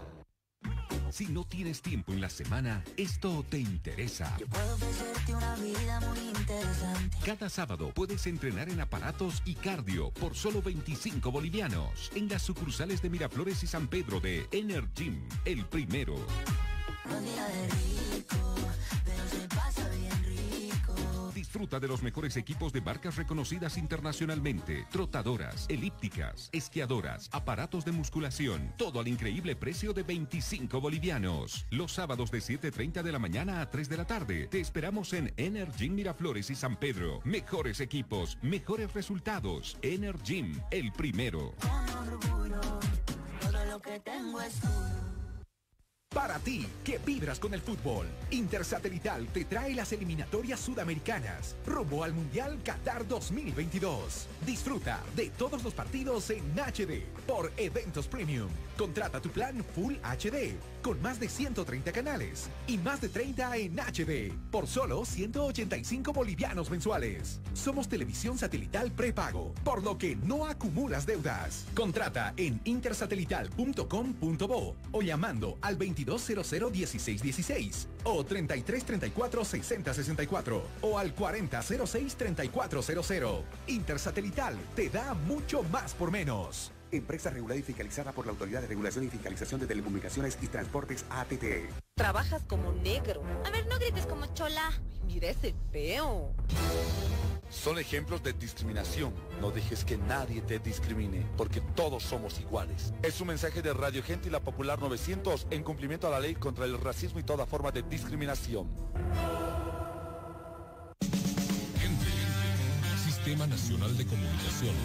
Si no tienes tiempo en la semana, esto te interesa. Yo puedo ofrecerte una vida muy interesante. Cada sábado puedes entrenar en aparatos y cardio por solo 25 bolivianos en las sucursales de Miraflores y San Pedro de Energym, el primero. Un día de rico, pero se pasa bien rico. Disfruta de los mejores equipos de marcas reconocidas internacionalmente, trotadoras, elípticas, esquiadoras, aparatos de musculación, todo al increíble precio de 25 bolivianos. Los sábados de 7:30 de la mañana a 3 de la tarde. Te esperamos en Energym Miraflores y San Pedro. Mejores equipos, mejores resultados. Energym, el primero. Con orgullo, todo lo que tengo es tuyo. Para ti, que vibras con el fútbol, Intersatelital te trae las eliminatorias sudamericanas, rumbo al Mundial Qatar 2022. Disfruta de todos los partidos en HD, por Eventos Premium. Contrata tu plan Full HD, con más de 130 canales, y más de 30 en HD, por solo 185 bolivianos mensuales. Somos televisión satelital prepago, por lo que no acumulas deudas. Contrata en intersatelital.com.bo o llamando al 2200-1616 o 3334-6064 o al 4006-3400. Intersatelital te da mucho más por menos. Empresa regulada y fiscalizada por la Autoridad de Regulación y Fiscalización de Telecomunicaciones y Transportes ATT. Trabajas como negro. A ver, no grites como chola. Ay, mira ese feo. Son ejemplos de discriminación. No dejes que nadie te discrimine, porque todos somos iguales. Es un mensaje de Radio Gente y la Popular 900 en cumplimiento a la ley contra el racismo y toda forma de discriminación. Gente, Sistema Nacional de Comunicación.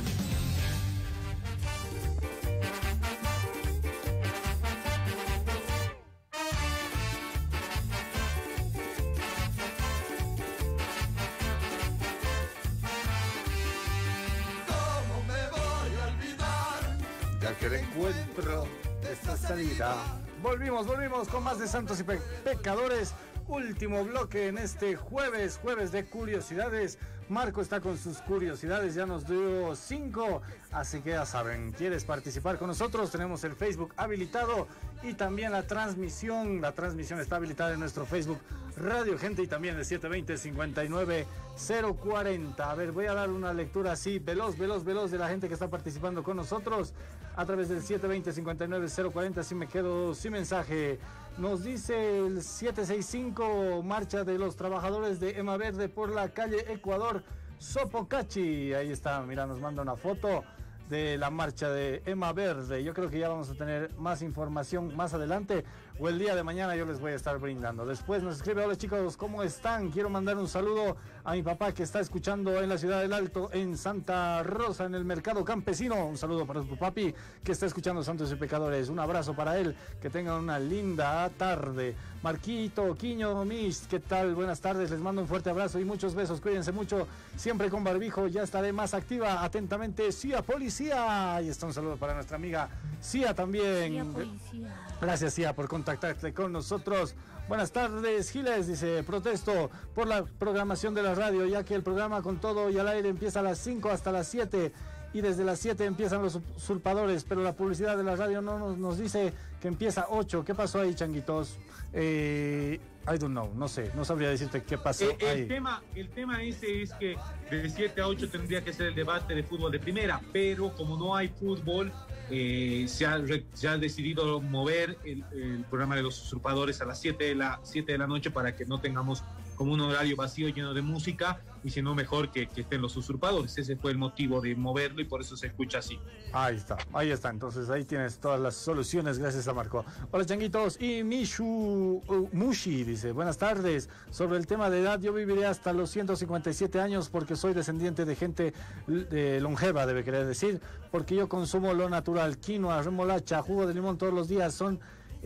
Que el encuentro de esta salida. Volvimos con más de Santos y Pecadores. Último bloque en este jueves de curiosidades. Marco está con sus curiosidades, ya nos dio 5, así que ya saben, ¿quieres participar con nosotros? Tenemos el Facebook habilitado y también la transmisión está habilitada en nuestro Facebook Radio Gente y también el 720-59-040. A ver, voy a dar una lectura así, veloz de la gente que está participando con nosotros a través del 720-59-040, así me quedo sin mensaje. Nos dice el 765, marcha de los trabajadores de Ema Verde por la calle Ecuador, Sopocachi. Ahí está, mira, nos manda una foto de la marcha de Ema Verde. Yo creo que ya vamos a tener más información más adelante. o el día de mañana yo les voy a estar brindando. Después nos escribe: hola chicos, ¿cómo están? Quiero mandar un saludo a mi papá que está escuchando en la ciudad del Alto, en Santa Rosa, en el mercado campesino. Un saludo para tu papi que está escuchando Santos y Pecadores. Un abrazo para él, que tengan una linda tarde. Marquito, Quiño, Mish, ¿qué tal? Buenas tardes, les mando un fuerte abrazo y muchos besos. Cuídense mucho, siempre con barbijo. Ya estaré más activa. Atentamente, Cia Policía. Ahí está un saludo para nuestra amiga Cia también. Cia Policía. Gracias, Cia, por contactarte con nosotros. Buenas tardes, Giles, dice: protesto por la programación de la radio, ya que el programa Con Todo y al Aire empieza a las 5 hasta las 7 y desde las 7 empiezan los usurpadores, pero la publicidad de la radio no nos dice que empieza 8. ¿Qué pasó ahí, changuitos? I don't know, no sé, no sabría decirte qué pasó ahí. El tema ese es que de 7 a 8 tendría que ser el debate de fútbol de primera, pero como no hay fútbol, se ha decidido mover el programa de los usurpadores a las 7 de la noche para que no tengamos como un horario vacío lleno de música, y si no, mejor que estén los usurpadores. Ese fue el motivo de moverlo y por eso se escucha así. Ahí está, entonces ahí tienes todas las soluciones, gracias a Marco. Hola changuitos, y Mushi dice: buenas tardes, sobre el tema de edad, yo viviré hasta los 157 años porque soy descendiente de gente longeva, debe querer decir, porque yo consumo lo natural, quinoa, remolacha, jugo de limón todos los días, son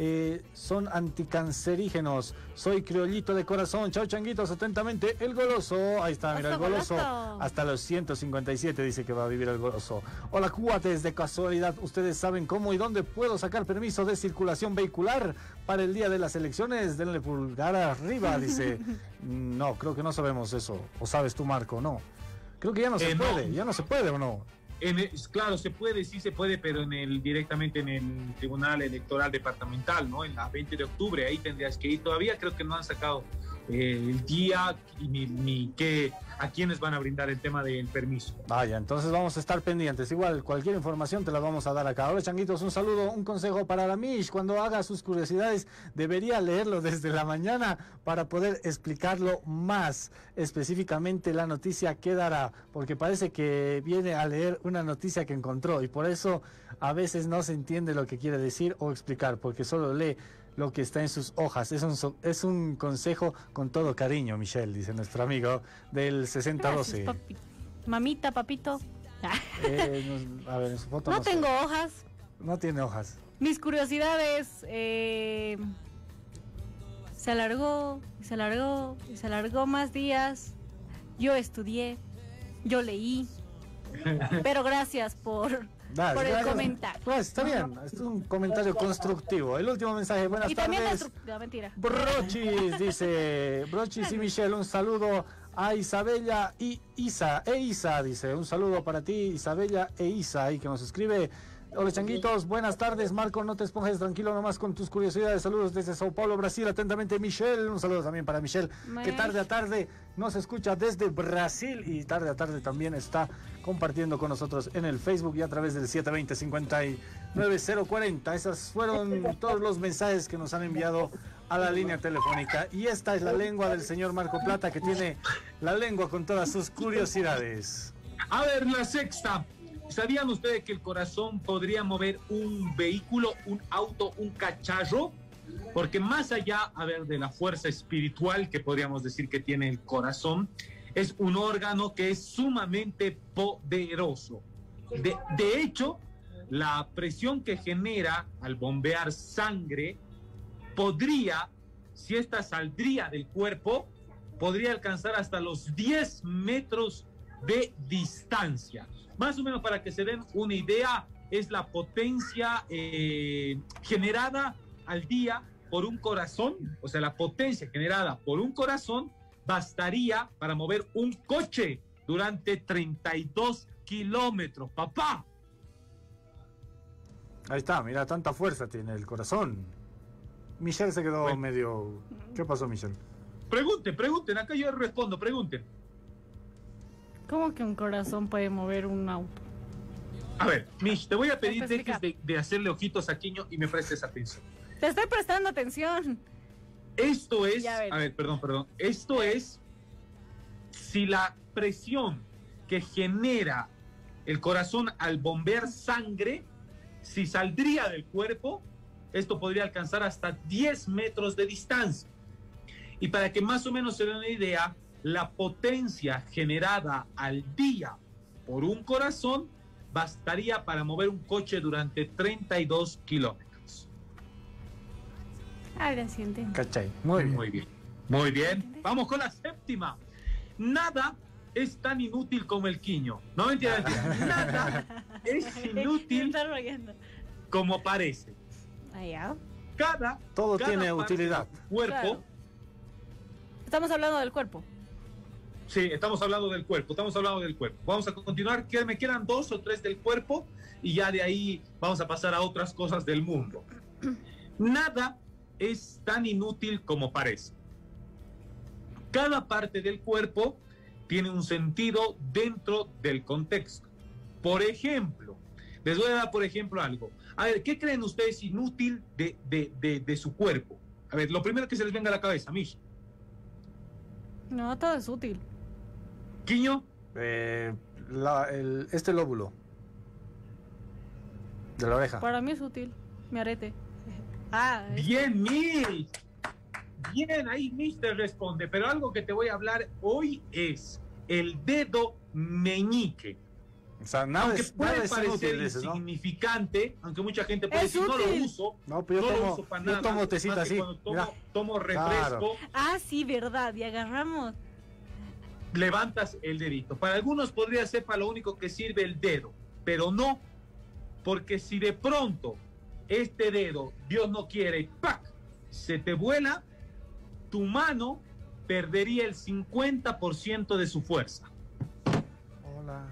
anticancerígenos. Soy criollito de corazón. Chao changuitos, atentamente el goloso. Ahí está, mira, el goloso. Hasta los 157 dice que va a vivir el goloso. Hola cuates, de casualidad, ¿ustedes saben cómo y dónde puedo sacar permiso de circulación vehicular para el día de las elecciones? Denle pulgar arriba, dice. No, creo que no sabemos eso. ¿O sabes tú, Marco? No. Creo que ya no se puede. ¿Ya no se puede o no? Claro, se puede, sí se puede, pero directamente en el Tribunal Electoral Departamental, ¿no? En la 20 de octubre, ahí tendrías que ir. Todavía creo que no han sacado el día ni a quiénes van a brindar el tema del permiso. Vaya, entonces vamos a estar pendientes. Igual, cualquier información te la vamos a dar acá. Hola changuitos, un saludo, un consejo para la Mish: cuando haga sus curiosidades debería leerlo desde la mañana para poder explicarlo más específicamente la noticia que dará, porque parece que viene a leer una noticia que encontró y por eso a veces no se entiende lo que quiere decir o explicar, porque solo lee lo que está en sus hojas. Es un consejo con todo cariño, Michelle, dice nuestro amigo del 6012. Gracias, mamita, papito. A ver, en su foto no tengo hojas. No tiene hojas. Mis curiosidades se alargó más días. Yo estudié, yo leí, pero gracias por el comentario. Pues está bien, es un comentario constructivo. El último mensaje: buenas tardes. No, mentira. Brochis dice: Brochis y Michelle, un saludo a Isabella y Isa, dice: un saludo para ti, Isabella e Isa, ahí que nos escribe. Hola changuitos, buenas tardes. Marco, no te esponjes, tranquilo nomás con tus curiosidades. Saludos desde Sao Paulo, Brasil. Atentamente, Michelle. Un saludo también para Michelle, que tarde a tarde nos escucha desde Brasil y tarde a tarde también está compartiendo con nosotros en el Facebook y a través del 720-59040. Esos fueron todos los mensajes que nos han enviado a la línea telefónica. Y esta es la lengua del señor Marco Plata, que tiene la lengua con todas sus curiosidades. A ver, la sexta. ¿Sabían ustedes que el corazón podría mover un vehículo, un auto, un cacharro? Porque más allá, de la fuerza espiritual que podríamos decir que tiene el corazón, es un órgano que es sumamente poderoso. De hecho, la presión que genera al bombear sangre podría, si esta saldría del cuerpo, podría alcanzar hasta los 10 metros de distancia. Más o menos, para que se den una idea, es la potencia generada al día por un corazón. O sea, la potencia generada por un corazón bastaría para mover un coche durante 32 kilómetros, papá. Ahí está, mira, tanta fuerza tiene el corazón. Michelle se quedó medio... ¿Qué pasó, Michelle? Pregunten, acá yo respondo, pregunten. ¿Cómo que un corazón puede mover un auto? A ver, Mish, te voy a pedir dejes de hacerle ojitos a Quiño y me prestes atención. Te estoy prestando atención. Esto es... perdón. Esto es si la presión que genera el corazón al bombear sangre, si saldría del cuerpo, esto podría alcanzar hasta 10 metros de distancia. Y para que más o menos se den una idea, la potencia generada al día por un corazón bastaría para mover un coche durante 32 kilómetros. Al siguiente. ¿Cachai? Muy bien. Muy bien. Muy bien. Vamos con la séptima. Nada es tan inútil como el quiño. No, mentira. Nada es inútil como parece. Allá. Todo cada tiene parte utilidad. del cuerpo. Claro. Estamos hablando del cuerpo. Sí, estamos hablando del cuerpo. Vamos a continuar. Me quedan 2 o 3 del cuerpo y ya de ahí vamos a pasar a otras cosas del mundo. Nada es tan inútil como parece. Cada parte del cuerpo tiene un sentido dentro del contexto. Por ejemplo, les voy a dar por ejemplo algo. A ver, ¿qué creen ustedes inútil de su cuerpo? A ver, lo primero que se les venga a la cabeza, Mish. No, todo es útil. ¿Quiño? Este lóbulo de la oreja. Para mí es útil. Mi arete. Bien, Mish. Bien, ahí Mish te responde. Pero algo que te voy a hablar hoy es el dedo meñique. O sea, aunque puede parecer insignificante, ¿no? Aunque mucha gente puede decir, no lo uso. No, pero yo lo uso para nada. Yo tomo tecita así. Cuando tomo refresco. Claro. Sí, verdad. Y agarramos. Levantas el dedito. Para algunos podría ser para lo único que sirve el dedo, pero no, porque si de pronto este dedo, Dios no quiere, ¡pac!, se te vuela, tu mano perdería el 50% de su fuerza. Hola.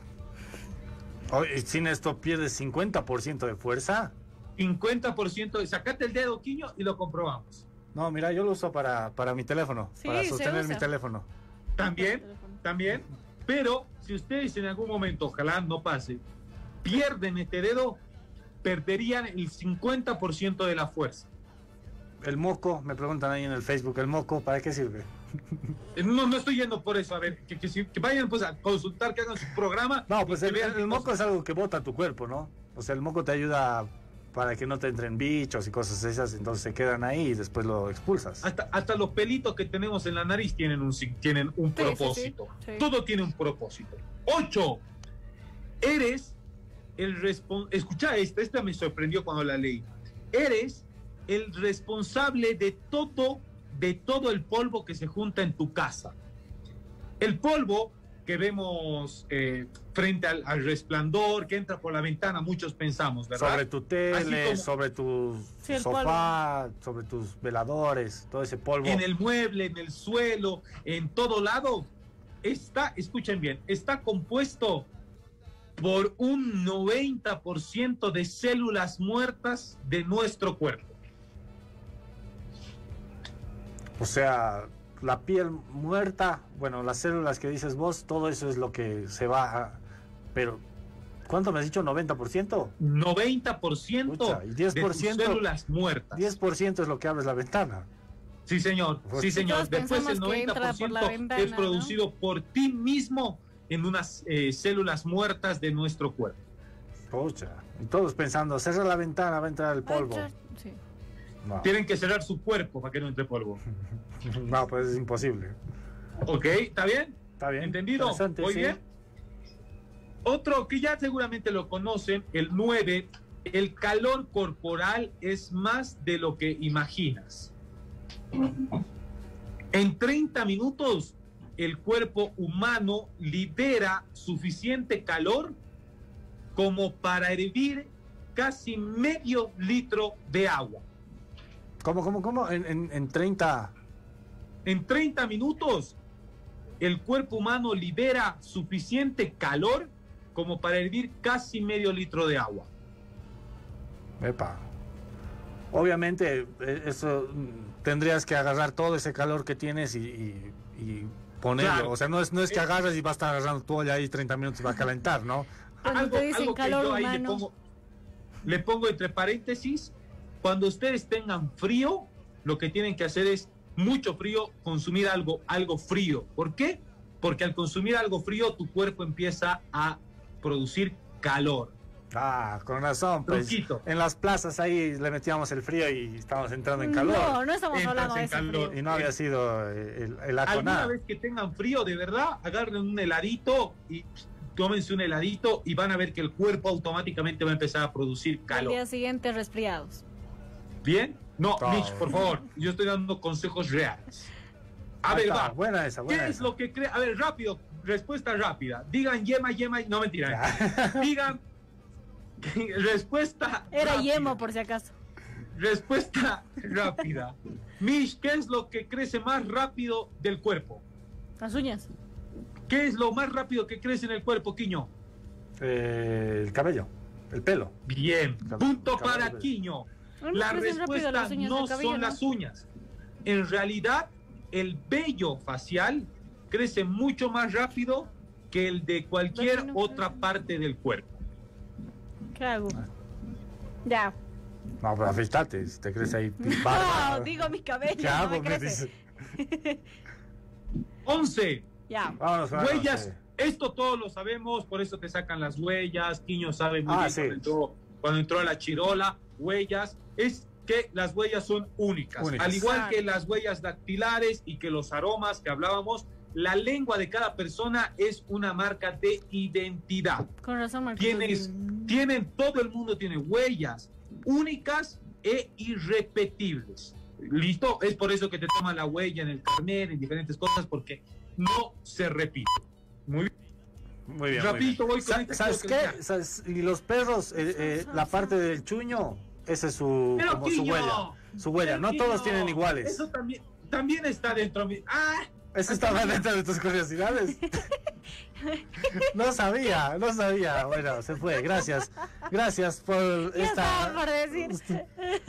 Oh, sin esto pierdes 50% de fuerza. 50%. Sacate el dedo, Quiño, y lo comprobamos. No, mira, yo lo uso para mi teléfono, sí, para sostener mi teléfono. También, pero si ustedes en algún momento, ojalá no pase, pierden este dedo, perderían el 50% de la fuerza. El moco, me preguntan ahí en el Facebook, ¿el moco para qué sirve? No estoy yendo por eso, a ver, que vayan pues a consultar, que hagan su programa. No, pues el moco es algo que bota tu cuerpo, ¿no? O sea, el moco te ayuda para que no te entren bichos y cosas esas, entonces se quedan ahí y después lo expulsas. Hasta los pelitos que tenemos en la nariz tienen un propósito. Sí. Todo tiene un propósito. 8. Eres el responsable. Escucha esta me sorprendió cuando la leí. Eres el responsable de todo el polvo que se junta en tu casa. El polvo que vemos frente al resplandor que entra por la ventana, muchos pensamos, ¿verdad? Sobre tu tele, sobre tu sofá, sobre tus veladores, todo ese polvo. En el mueble, en el suelo, en todo lado, escuchen bien, está compuesto por un 90% de células muertas de nuestro cuerpo. O sea, la piel muerta, bueno, las células que dices vos, todo eso es lo que se va a... Pero, ¿cuánto me has dicho? ¿90%? 90% Pucha, y 10% de tus células muertas. 10% es lo que abres la ventana. Sí, señor. Sí, señor. Después el 90% es producido, ¿no?, por ti mismo en unas células muertas de nuestro cuerpo. Pucha, y todos pensando, cerra la ventana, va a entrar el polvo. Sí. No. Tienen que cerrar su cuerpo para que no entre polvo. No, pues es imposible. Ok, ¿está bien? Está bien. ¿Entendido? Muy bien. Otro que ya seguramente lo conocen, el 9, el calor corporal es más de lo que imaginas. En 30 minutos, el cuerpo humano libera suficiente calor como para hervir casi medio litro de agua. ¿Cómo? En 30... En 30 minutos, el cuerpo humano libera suficiente calor como para hervir casi medio litro de agua. Epa. Obviamente, eso tendrías que agarrar todo ese calor que tienes y ponerlo. Claro. O sea, no es que agarres y vas a estar agarrando todo allá ahí 30 minutos y va a calentar, ¿no? Cuando te dicen calor humano. Le pongo entre paréntesis, cuando ustedes tengan frío, lo que tienen que hacer es mucho frío, consumir algo frío. ¿Por qué? Porque al consumir algo frío, tu cuerpo empieza a producir calor. Ah, con razón, pues. Truquito. En las plazas ahí le metíamos el frío y estábamos entrando en calor. No estamos hablando de ese frío. Y no había sido el Alguna aconado. vez que tengan frío, de verdad, agarren un heladito y tómense un heladito y van a ver que el cuerpo automáticamente va a empezar a producir Al calor. día siguiente resfriados. ¿Bien? No, No. Mitch, por favor, yo estoy dando consejos reales. A ver, va. Buena esa, buena ¿Qué es esa. lo que cree? A ver, rápido, respuesta rápida. Digan yema, no mentira. Digan respuesta Era rápida. yemo, por si acaso. Respuesta rápida. Mish, ¿qué es lo que crece más rápido del cuerpo? Las uñas. ¿Qué es lo más rápido que crece en el cuerpo, Quiño? El cabello, el pelo. Bien, punto cabello. para Quiño. No La crecen rápido respuesta las uñas no del cabello, son ¿no? las uñas. En realidad, el vello facial crece mucho más rápido que el de cualquier otra parte del cuerpo. ¿Qué hago? Ya. No, pero afeítate, si te crece ahí No, barba. digo mi cabello. ¿Qué no hago? me Me crece. dice. 11. Ya. Vámonos, Huellas. Esto todos lo sabemos, por eso te sacan las huellas. Quiño sabe muy bien sí. cuando entró a la chirola. Huellas. Es que las huellas son únicas. Únicas. Al igual que las huellas dactilares y que los aromas que hablábamos, la lengua de cada persona es una marca de identidad. Con razón, Marcos. Todo el mundo tiene huellas únicas e irrepetibles. ¿Listo? Es por eso que te toman la huella en el carnet, en diferentes cosas, porque no se repite. Muy bien. Muy bien. Rapidito voy con este ¿Sabes creo que qué? ¿Sabes? Y los perros, la parte del chuño, esa es su, Pero, como su Quiño, huella. Su huella, no Quiño, todos tienen iguales. Eso también está dentro de mí. ¡Ah! Eso estaba dentro de tus curiosidades. No sabía. Bueno, se fue. Gracias por ¿Qué esta. estaba por decir?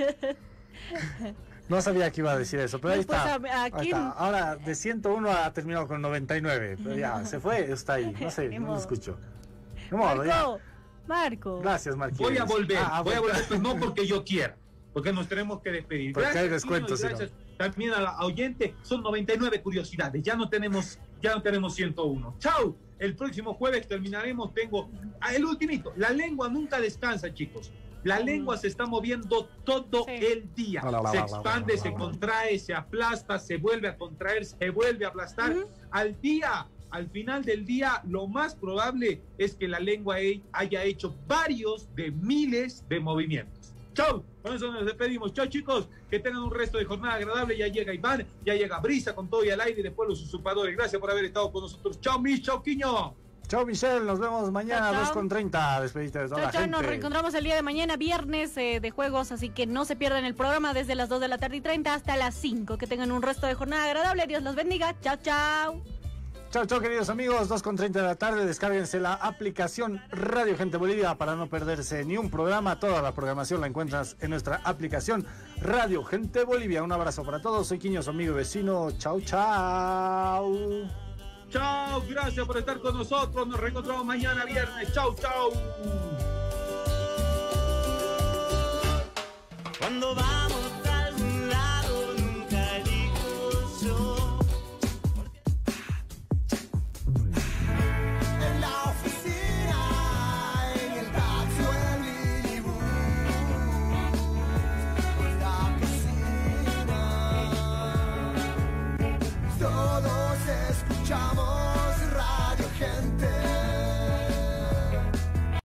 No sabía que iba a decir eso, pero ahí Después, está. aquí- Ahí está. Ahora de 101 ha terminado con 99. Pero ya, se fue, está ahí. No sé, Ni no lo modo. escucho. Ni modo, ya. Marco. Gracias, Marquín. Voy a volver, pues no porque yo quiera, porque nos tenemos que despedir. Porque hay Gracias, descuentos, Quiño, y gracias también a la oyente. Son 99 curiosidades, ya no tenemos 101. Chau, el próximo jueves terminaremos. Tengo el ultimito. La lengua nunca descansa, chicos. La lengua se está moviendo todo el día. Se expande, se contrae, se aplasta, se vuelve a contraer, se vuelve a aplastar. Al final del día, lo más probable es que la lengua haya hecho varios de miles de movimientos. Chau, con eso nos despedimos. Chau, chicos, que tengan un resto de jornada agradable. Ya llega Iván, ya llega Brisa con todo y al aire, y después los usurpadores. Gracias por haber estado con nosotros. Chau, Mish, chau, Quiño. Chao, Michelle, nos vemos mañana Chao, chao. 2:30. Despedite de toda la Chao, gente. nos reencontramos el día de mañana, viernes de juegos, así que no se pierdan el programa desde las 2 de la tarde y 30 hasta las 5. Que tengan un resto de jornada agradable. Dios los bendiga. Chao, chao. Chao, queridos amigos. 2:30 de la tarde. Descárguense la aplicación Radio Gente Bolivia para no perderse ni un programa. Toda la programación la encuentras en nuestra aplicación Radio Gente Bolivia. Un abrazo para todos. Soy Quiño, su amigo y vecino. Chao. Chao, gracias por estar con nosotros. Nos reencontramos mañana viernes. Chau, chau.